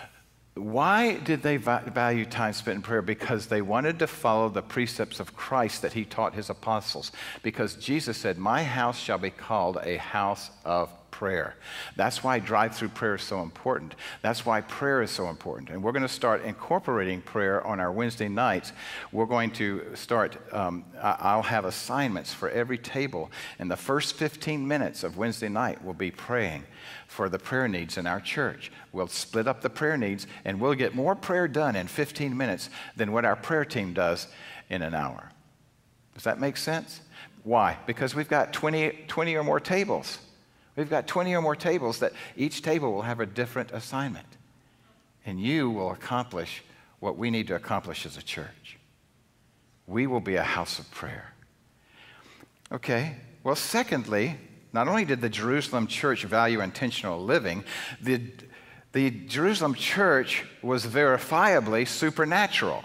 Why did they value time spent in prayer? Because they wanted to follow the precepts of Christ that he taught his apostles. Because Jesus said, "My house shall be called a house of prayer." That's why drive-through prayer is so important. That's why prayer is so important. And we're going to start incorporating prayer on our Wednesday nights. We're going to start, um, I'll have assignments for every table. And the first fifteen minutes of Wednesday night will be praying for the prayer needs in our church. We'll split up the prayer needs, and we'll get more prayer done in fifteen minutes than what our prayer team does in an hour. Does that make sense? Why? Because we've got twenty, twenty or more tables. We've got twenty or more tables that each table will have a different assignment. And you will accomplish what we need to accomplish as a church. We will be a house of prayer. Okay, well, secondly, not only did the Jerusalem church value intentional living, the, the Jerusalem church was verifiably supernatural.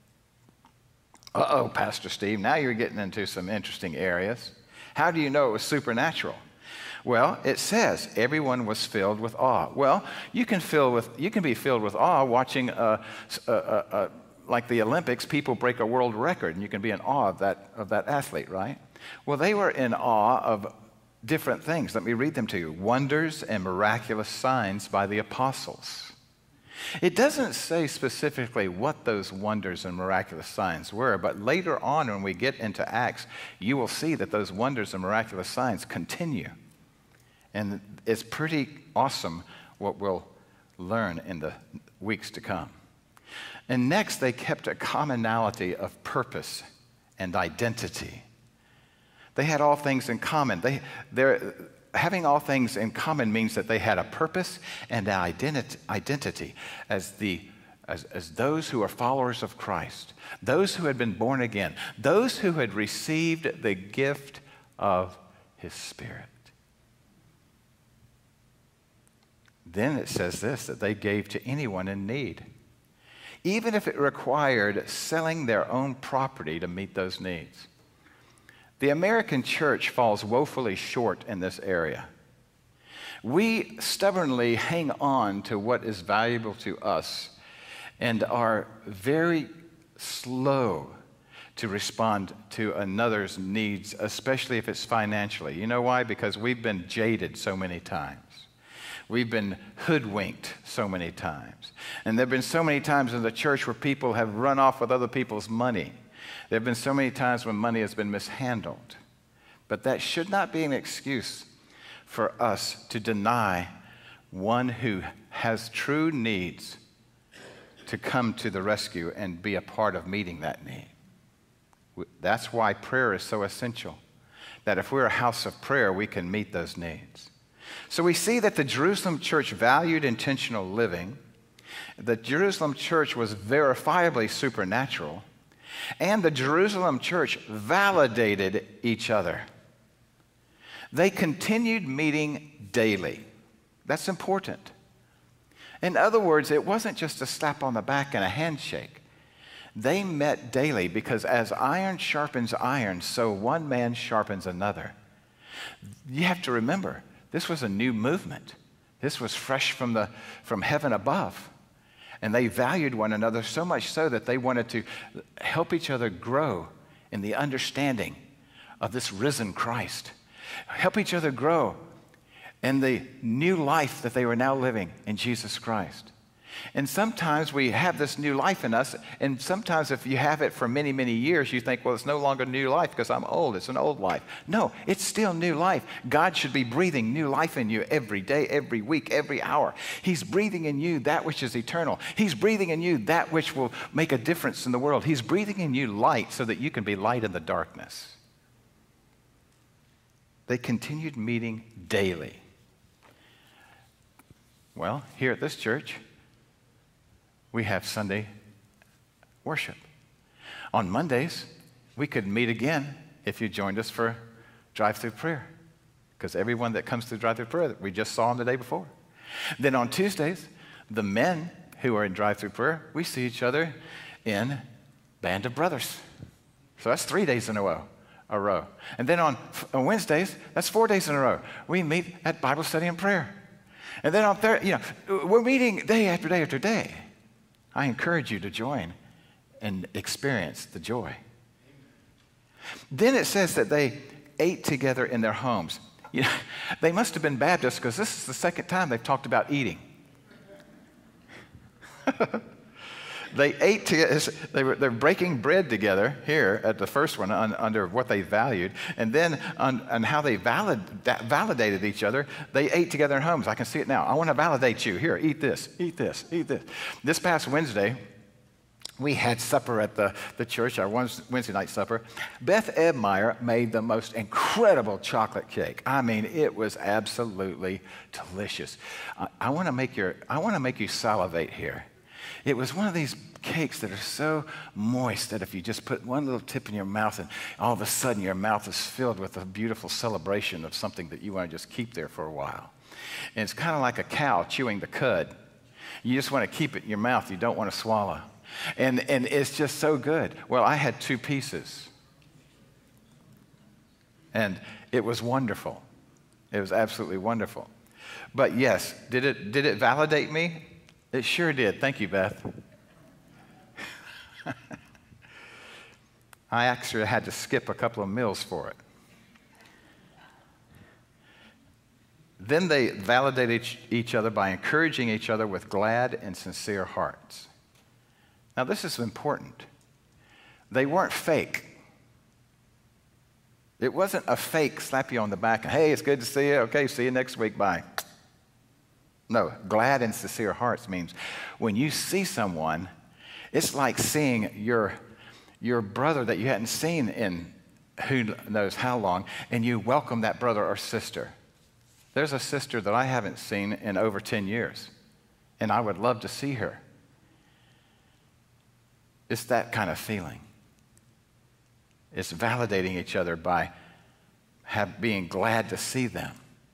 Uh-oh, Pastor Steve, now you're getting into some interesting areas. How do you know it was supernatural? Well, it says everyone was filled with awe. Well, you can fill with you can be filled with awe watching a, a, a, like the Olympics, people break a world record, and you can be in awe of that, of that athlete, right? Well, they were in awe of different things. Let me read them to you. Wonders and miraculous signs by the apostles. It doesn't say specifically what those wonders and miraculous signs were, but later on when we get into Acts, you will see that those wonders and miraculous signs continue. And it's pretty awesome what we'll learn in the weeks to come. And next, they kept a commonality of purpose and identity. They had all things in common. They, they're, having all things in common means that they had a purpose and an identity, identity as, the, as, as those who are followers of Christ, those who had been born again, those who had received the gift of His Spirit. Then it says this, that they gave to anyone in need, even if it required selling their own property to meet those needs. The American church falls woefully short in this area. We stubbornly hang on to what is valuable to us and are very slow to respond to another's needs, especially if it's financially. You know why? Because we've been jaded so many times. We've been hoodwinked so many times. And there have been so many times in the church where people have run off with other people's money. There have been so many times when money has been mishandled. But that should not be an excuse for us to deny one who has true needs to come to the rescue and be a part of meeting that need. That's why prayer is so essential, that if we're a house of prayer, we can meet those needs. So we see that the Jerusalem church valued intentional living. The Jerusalem church was verifiably supernatural. And the Jerusalem church validated each other. They continued meeting daily. That's important. In other words, it wasn't just a slap on the back and a handshake. They met daily because as iron sharpens iron, so one man sharpens another. You have to remember, this was a new movement. This was fresh from, the, from heaven above. And they valued one another so much so that they wanted to help each other grow in the understanding of this risen Christ. Help each other grow in the new life that they were now living in Jesus Christ. And sometimes we have this new life in us, and sometimes if you have it for many, many years, you think, well, it's no longer new life because I'm old. It's an old life. No, it's still new life. God should be breathing new life in you every day, every week, every hour. He's breathing in you that which is eternal. He's breathing in you that which will make a difference in the world. He's breathing in you light so that you can be light in the darkness. They continued meeting daily. Well, here at this church, we have Sunday worship. On Mondays, we could meet again if you joined us for drive-through prayer, because everyone that comes to drive-through prayer, we just saw them the day before. Then on Tuesdays, the men who are in drive-through prayer, we see each other in Band of Brothers. So that's three days in a row. A row. And then on, on Wednesdays, that's four days in a row. We meet at Bible study and prayer. And then on Thursday, you know, we're meeting day after day after day. I encourage you to join and experience the joy. Then it says that they ate together in their homes. You know, they must have been Baptists because this is the second time they've talked about eating. They ate together. They were, they're breaking bread together here at the first one on, under what they valued. And then on, on how they valid, validated each other, they ate together in homes. I can see it now. I want to validate you. Here, eat this, eat this, eat this. This past Wednesday, we had supper at the, the church, our Wednesday night supper. Beth Ebmeyer made the most incredible chocolate cake. I mean, it was absolutely delicious. I, I want to make your, I want to make you salivate here. It was one of these cakes that are so moist that if you just put one little tip in your mouth and all of a sudden your mouth is filled with a beautiful celebration of something that you want to just keep there for a while. And it's kind of like a cow chewing the cud. You just want to keep it in your mouth. You don't want to swallow. And, and it's just so good. Well, I had two pieces. And it was wonderful. It was absolutely wonderful. But yes, did it, did it validate me? It sure did. Thank you, Beth. I actually had to skip a couple of meals for it. Then they validated each other by encouraging each other with glad and sincere hearts. Now, this is important. They weren't fake. It wasn't a fake slap you on the back and, hey, it's good to see you. Okay, see you next week. Bye. No, glad and sincere hearts means when you see someone, it's like seeing your, your brother that you hadn't seen in who knows how long, and you welcome that brother or sister. There's a sister that I haven't seen in over ten years, and I would love to see her. It's that kind of feeling. It's validating each other by have, being glad to see them.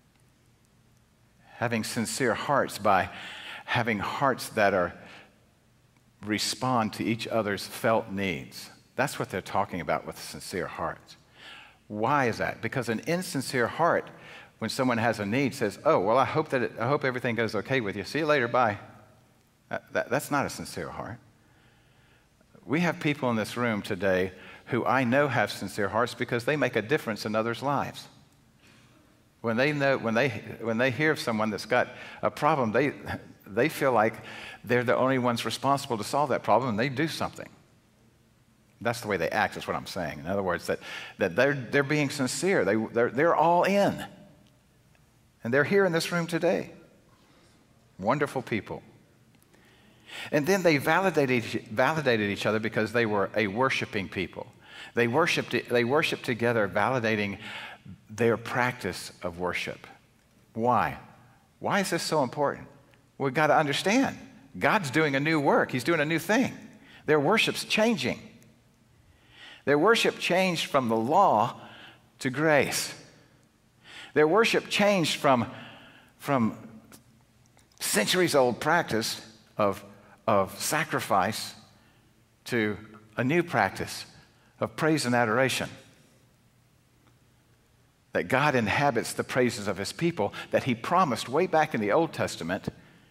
Having sincere hearts by having hearts that are respond to each other's felt needs. That's what they're talking about with sincere hearts. Why is that? Because an insincere heart, when someone has a need, says, oh, well, I hope that it, I hope everything goes okay with you. See you later, bye. That, that, that's not a sincere heart. We have people in this room today who I know have sincere hearts because they make a difference in others' lives. When they know, when they when they hear of someone that's got a problem, they they feel like they're the only ones responsible to solve that problem, and they do something. That's the way they act, is what I'm saying. In other words, that, that they're they're being sincere. They they're they're all in. And they're here in this room today. Wonderful people. And then they validated, validated each other because they were a worshiping people. They worshiped, they worshiped together, validating their practice of worship. Why? Why is this so important? We've got to understand. God's doing a new work. He's doing a new thing. Their worship's changing. Their worship changed from the law to grace. Their worship changed from, from centuries-old practice of, of sacrifice to a new practice of praise and adoration. That God inhabits the praises of his people that he promised way back in the Old Testament,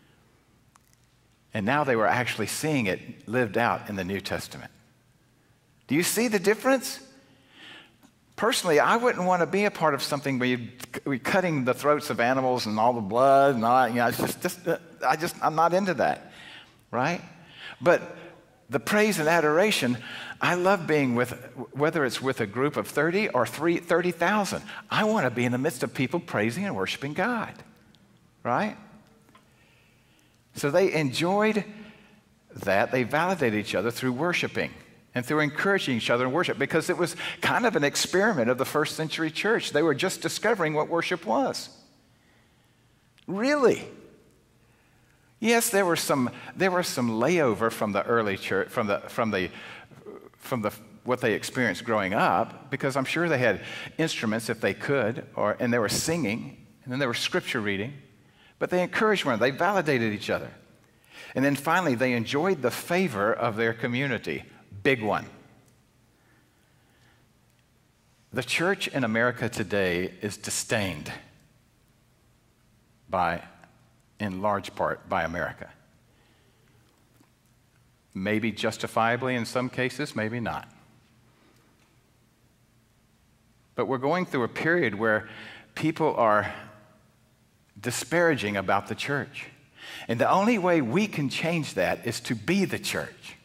and now they were actually seeing it lived out in the New Testament. Do you see the difference? Personally, I wouldn't want to be a part of something where you're cutting the throats of animals and all the blood and all that. You know, it's just, just, I just, I'm not into that, right? But the praise and adoration, I love being with, whether it's with a group of thirty or thirty thousand. I want to be in the midst of people praising and worshiping God, right? So they enjoyed that. They validated each other through worshiping and through encouraging each other in worship, because it was kind of an experiment of the first century church. They were just discovering what worship was. Really? Yes, there were some there were some layover from the early church, from the from the from the what they experienced growing up, because I'm sure they had instruments if they could, or and they were singing, and then there was scripture reading, but they encouraged one another, they validated each other. And then finally, they enjoyed the favor of their community. Big one. The church in America today is disdained by, in large part, by America. Maybe justifiably in some cases, maybe not. But we're going through a period where people are disparaging about the church. And the only way we can change that is to be the church.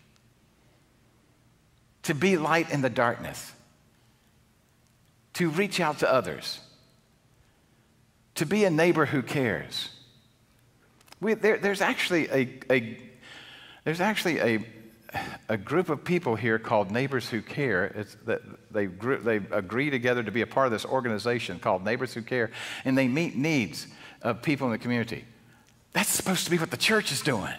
To be light in the darkness, to reach out to others, to be a neighbor who cares. We, there, there's actually a, a there's actually a, a group of people here called Neighbors Who Care. It's that they group, they agree together to be a part of this organization called Neighbors Who Care, and they meet needs of people in the community. That's supposed to be what the church is doing.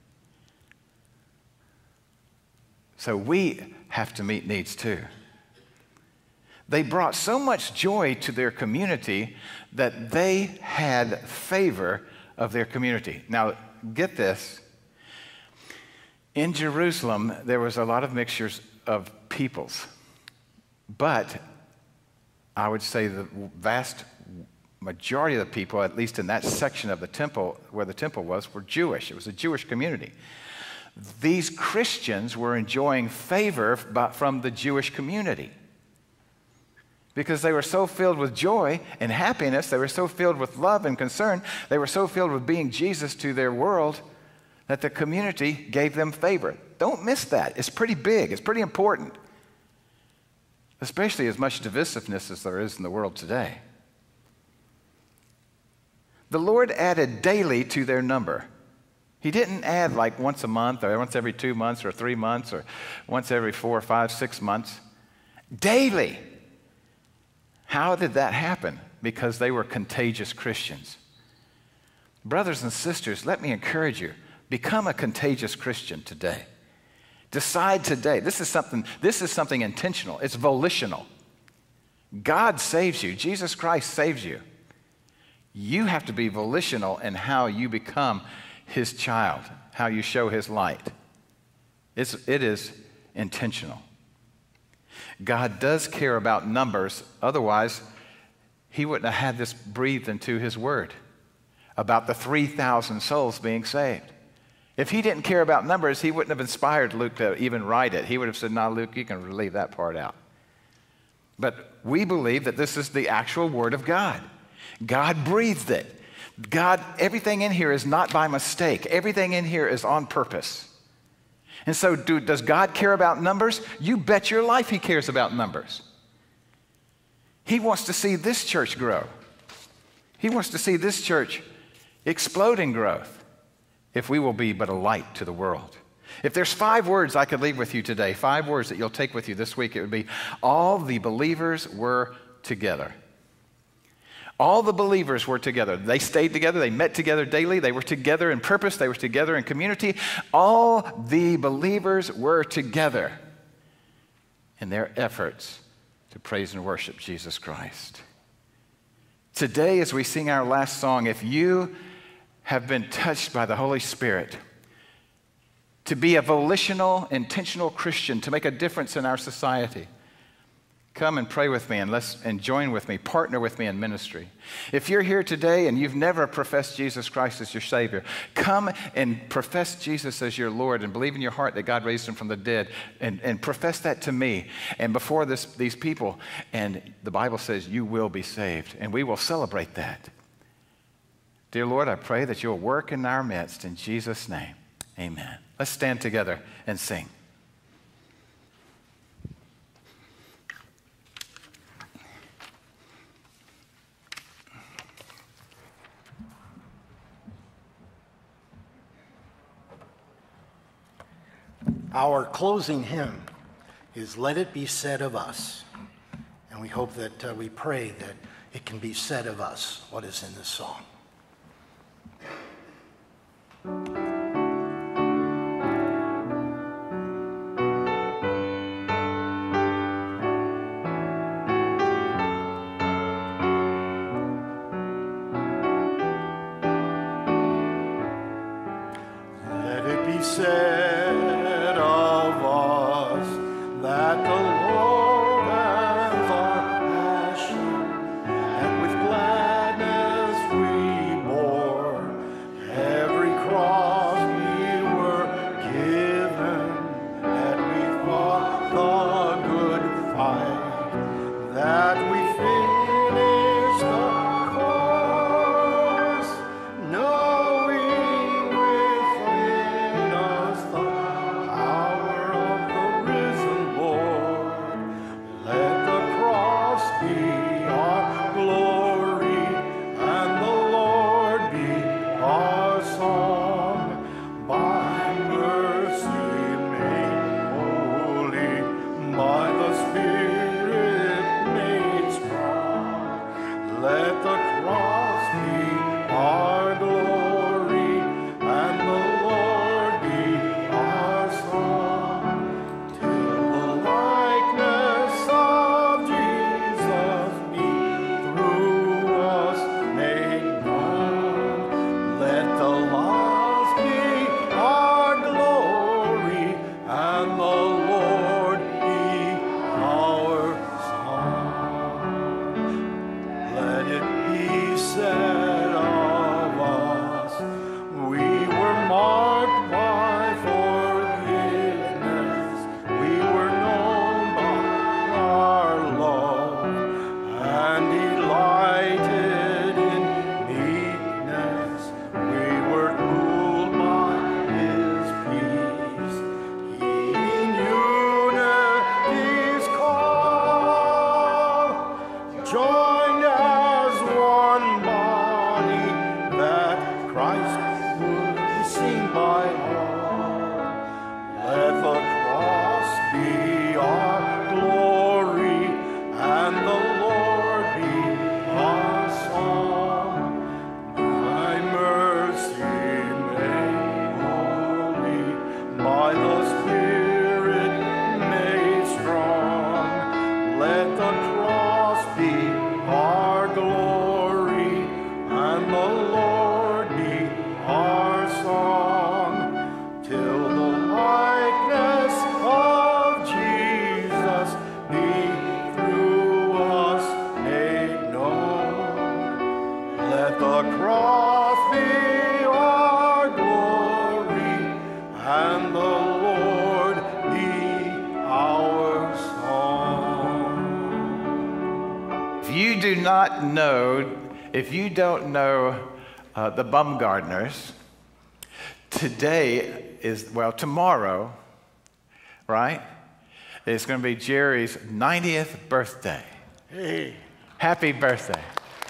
So we have to meet needs too. They brought so much joy to their community that they had favor of their community. Now, get this. In Jerusalem, there was a lot of mixtures of peoples. But I would say the vast majority of the people, at least in that section of the temple where the temple was, were Jewish. It was a Jewish community. these Christians were enjoying favor from the Jewish community. Because they were so filled with joy and happiness, they were so filled with love and concern, they were so filled with being Jesus to their world, that the community gave them favor. Don't miss that. It's pretty big. It's pretty important. Especially as much divisiveness as there is in the world today. The Lord added daily to their number. He didn't add like once a month or once every two months or three months or once every four, five, six months. Daily. How did that happen? Because they were contagious Christians. Brothers and sisters, let me encourage you. Become a contagious Christian today. Decide today. This is something, this is something intentional. It's volitional. God saves you. Jesus Christ saves you. You have to be volitional in how you become his child, how you show his light. It's, it is intentional. God does care about numbers. Otherwise, he wouldn't have had this breathed into his word about the three thousand souls being saved. If he didn't care about numbers, he wouldn't have inspired Luke to even write it. He would have said, no, Luke, you can leave that part out. But we believe that this is the actual word of God. God breathed it. God, everything in here is not by mistake. Everything in here is on purpose. And so do, does God care about numbers? You bet your life he cares about numbers. He wants to see this church grow. He wants to see this church explode in growth. If we will be but a light to the world. If there's five words I could leave with you today, five words that you'll take with you this week, it would be, all the believers were together. All the believers were together. They stayed together. They met together daily. They were together in purpose. They were together in community. All the believers were together in their efforts to praise and worship Jesus Christ. Today, as we sing our last song, if you have been touched by the Holy Spirit to be a volitional, intentional Christian, to make a difference in our society, come and pray with me and let's and join with me, partner with me in ministry. If you're here today and you've never professed Jesus Christ as your Savior, come and profess Jesus as your Lord and believe in your heart that God raised him from the dead, and, and profess that to me and before this, these people. And the Bible says you will be saved, and we will celebrate that. Dear Lord, I pray that you'll work in our midst in Jesus' name. Amen. Let's stand together and sing. Our closing hymn is Let It Be Said of Us. And we hope that uh, we pray that it can be said of us, what is in this song. Let it be said of us that the Lord has our passion, and with gladness we bore every cross we were given, and we fought the good fight, that we finished the course, knowing within us Christ would be seen by all. Let the cross be our glory, and the Lord be our song. Thy mercy made holy, by the Spirit made strong. Let the cross be our glory, and the Lord be our song, till the likeness of Jesus be through us made known. Let the cross be our glory, and the Lord be our song. If you do not know, if you don't know uh, the Bumgardners, today is, well, tomorrow, right? It's going to be Jerry's ninetieth birthday. Hey. Happy birthday.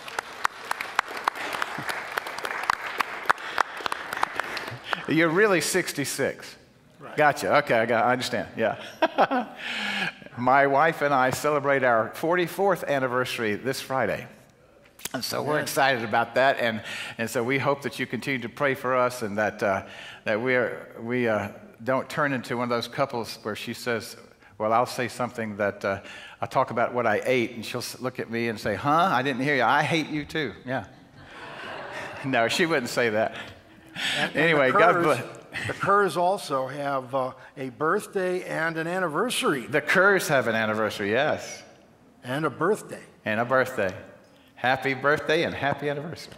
You're really sixty-six. Right. Gotcha. Okay, I, got, I understand. Yeah. My wife and I celebrate our forty-fourth anniversary this Friday. And so we're excited about that. And, and so we hope that you continue to pray for us, and that, uh, that we, are, we uh, don't turn into one of those couples where she says, well, I'll say something that uh, I'll talk about what I ate, and she'll look at me and say, huh? I didn't hear you. I hate you too. Yeah. No, she wouldn't say that. And, anyway, and God Kerrs, bless. The Kerrs also have uh, a birthday and an anniversary. The Kerrs have an anniversary, yes. And a birthday. And a birthday. Happy birthday and happy anniversary.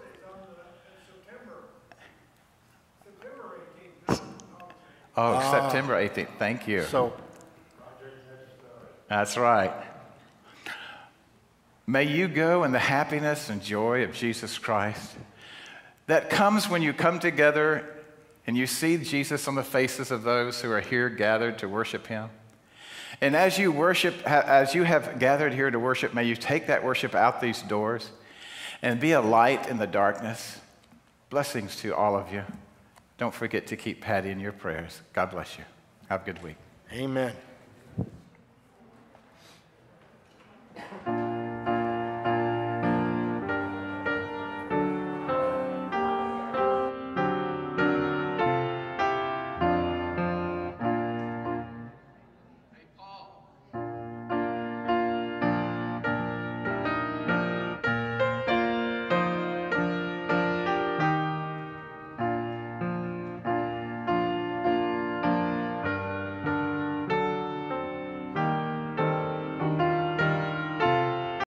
Oh, uh, September eighteenth. Thank you. So, that's right. May you go in the happiness and joy of Jesus Christ that comes when you come together and you see Jesus on the faces of those who are here gathered to worship him. And as you worship, as you have gathered here to worship, may you take that worship out these doors and be a light in the darkness. Blessings to all of you. Don't forget to keep Patty in your prayers. God bless you. Have a good week. amen.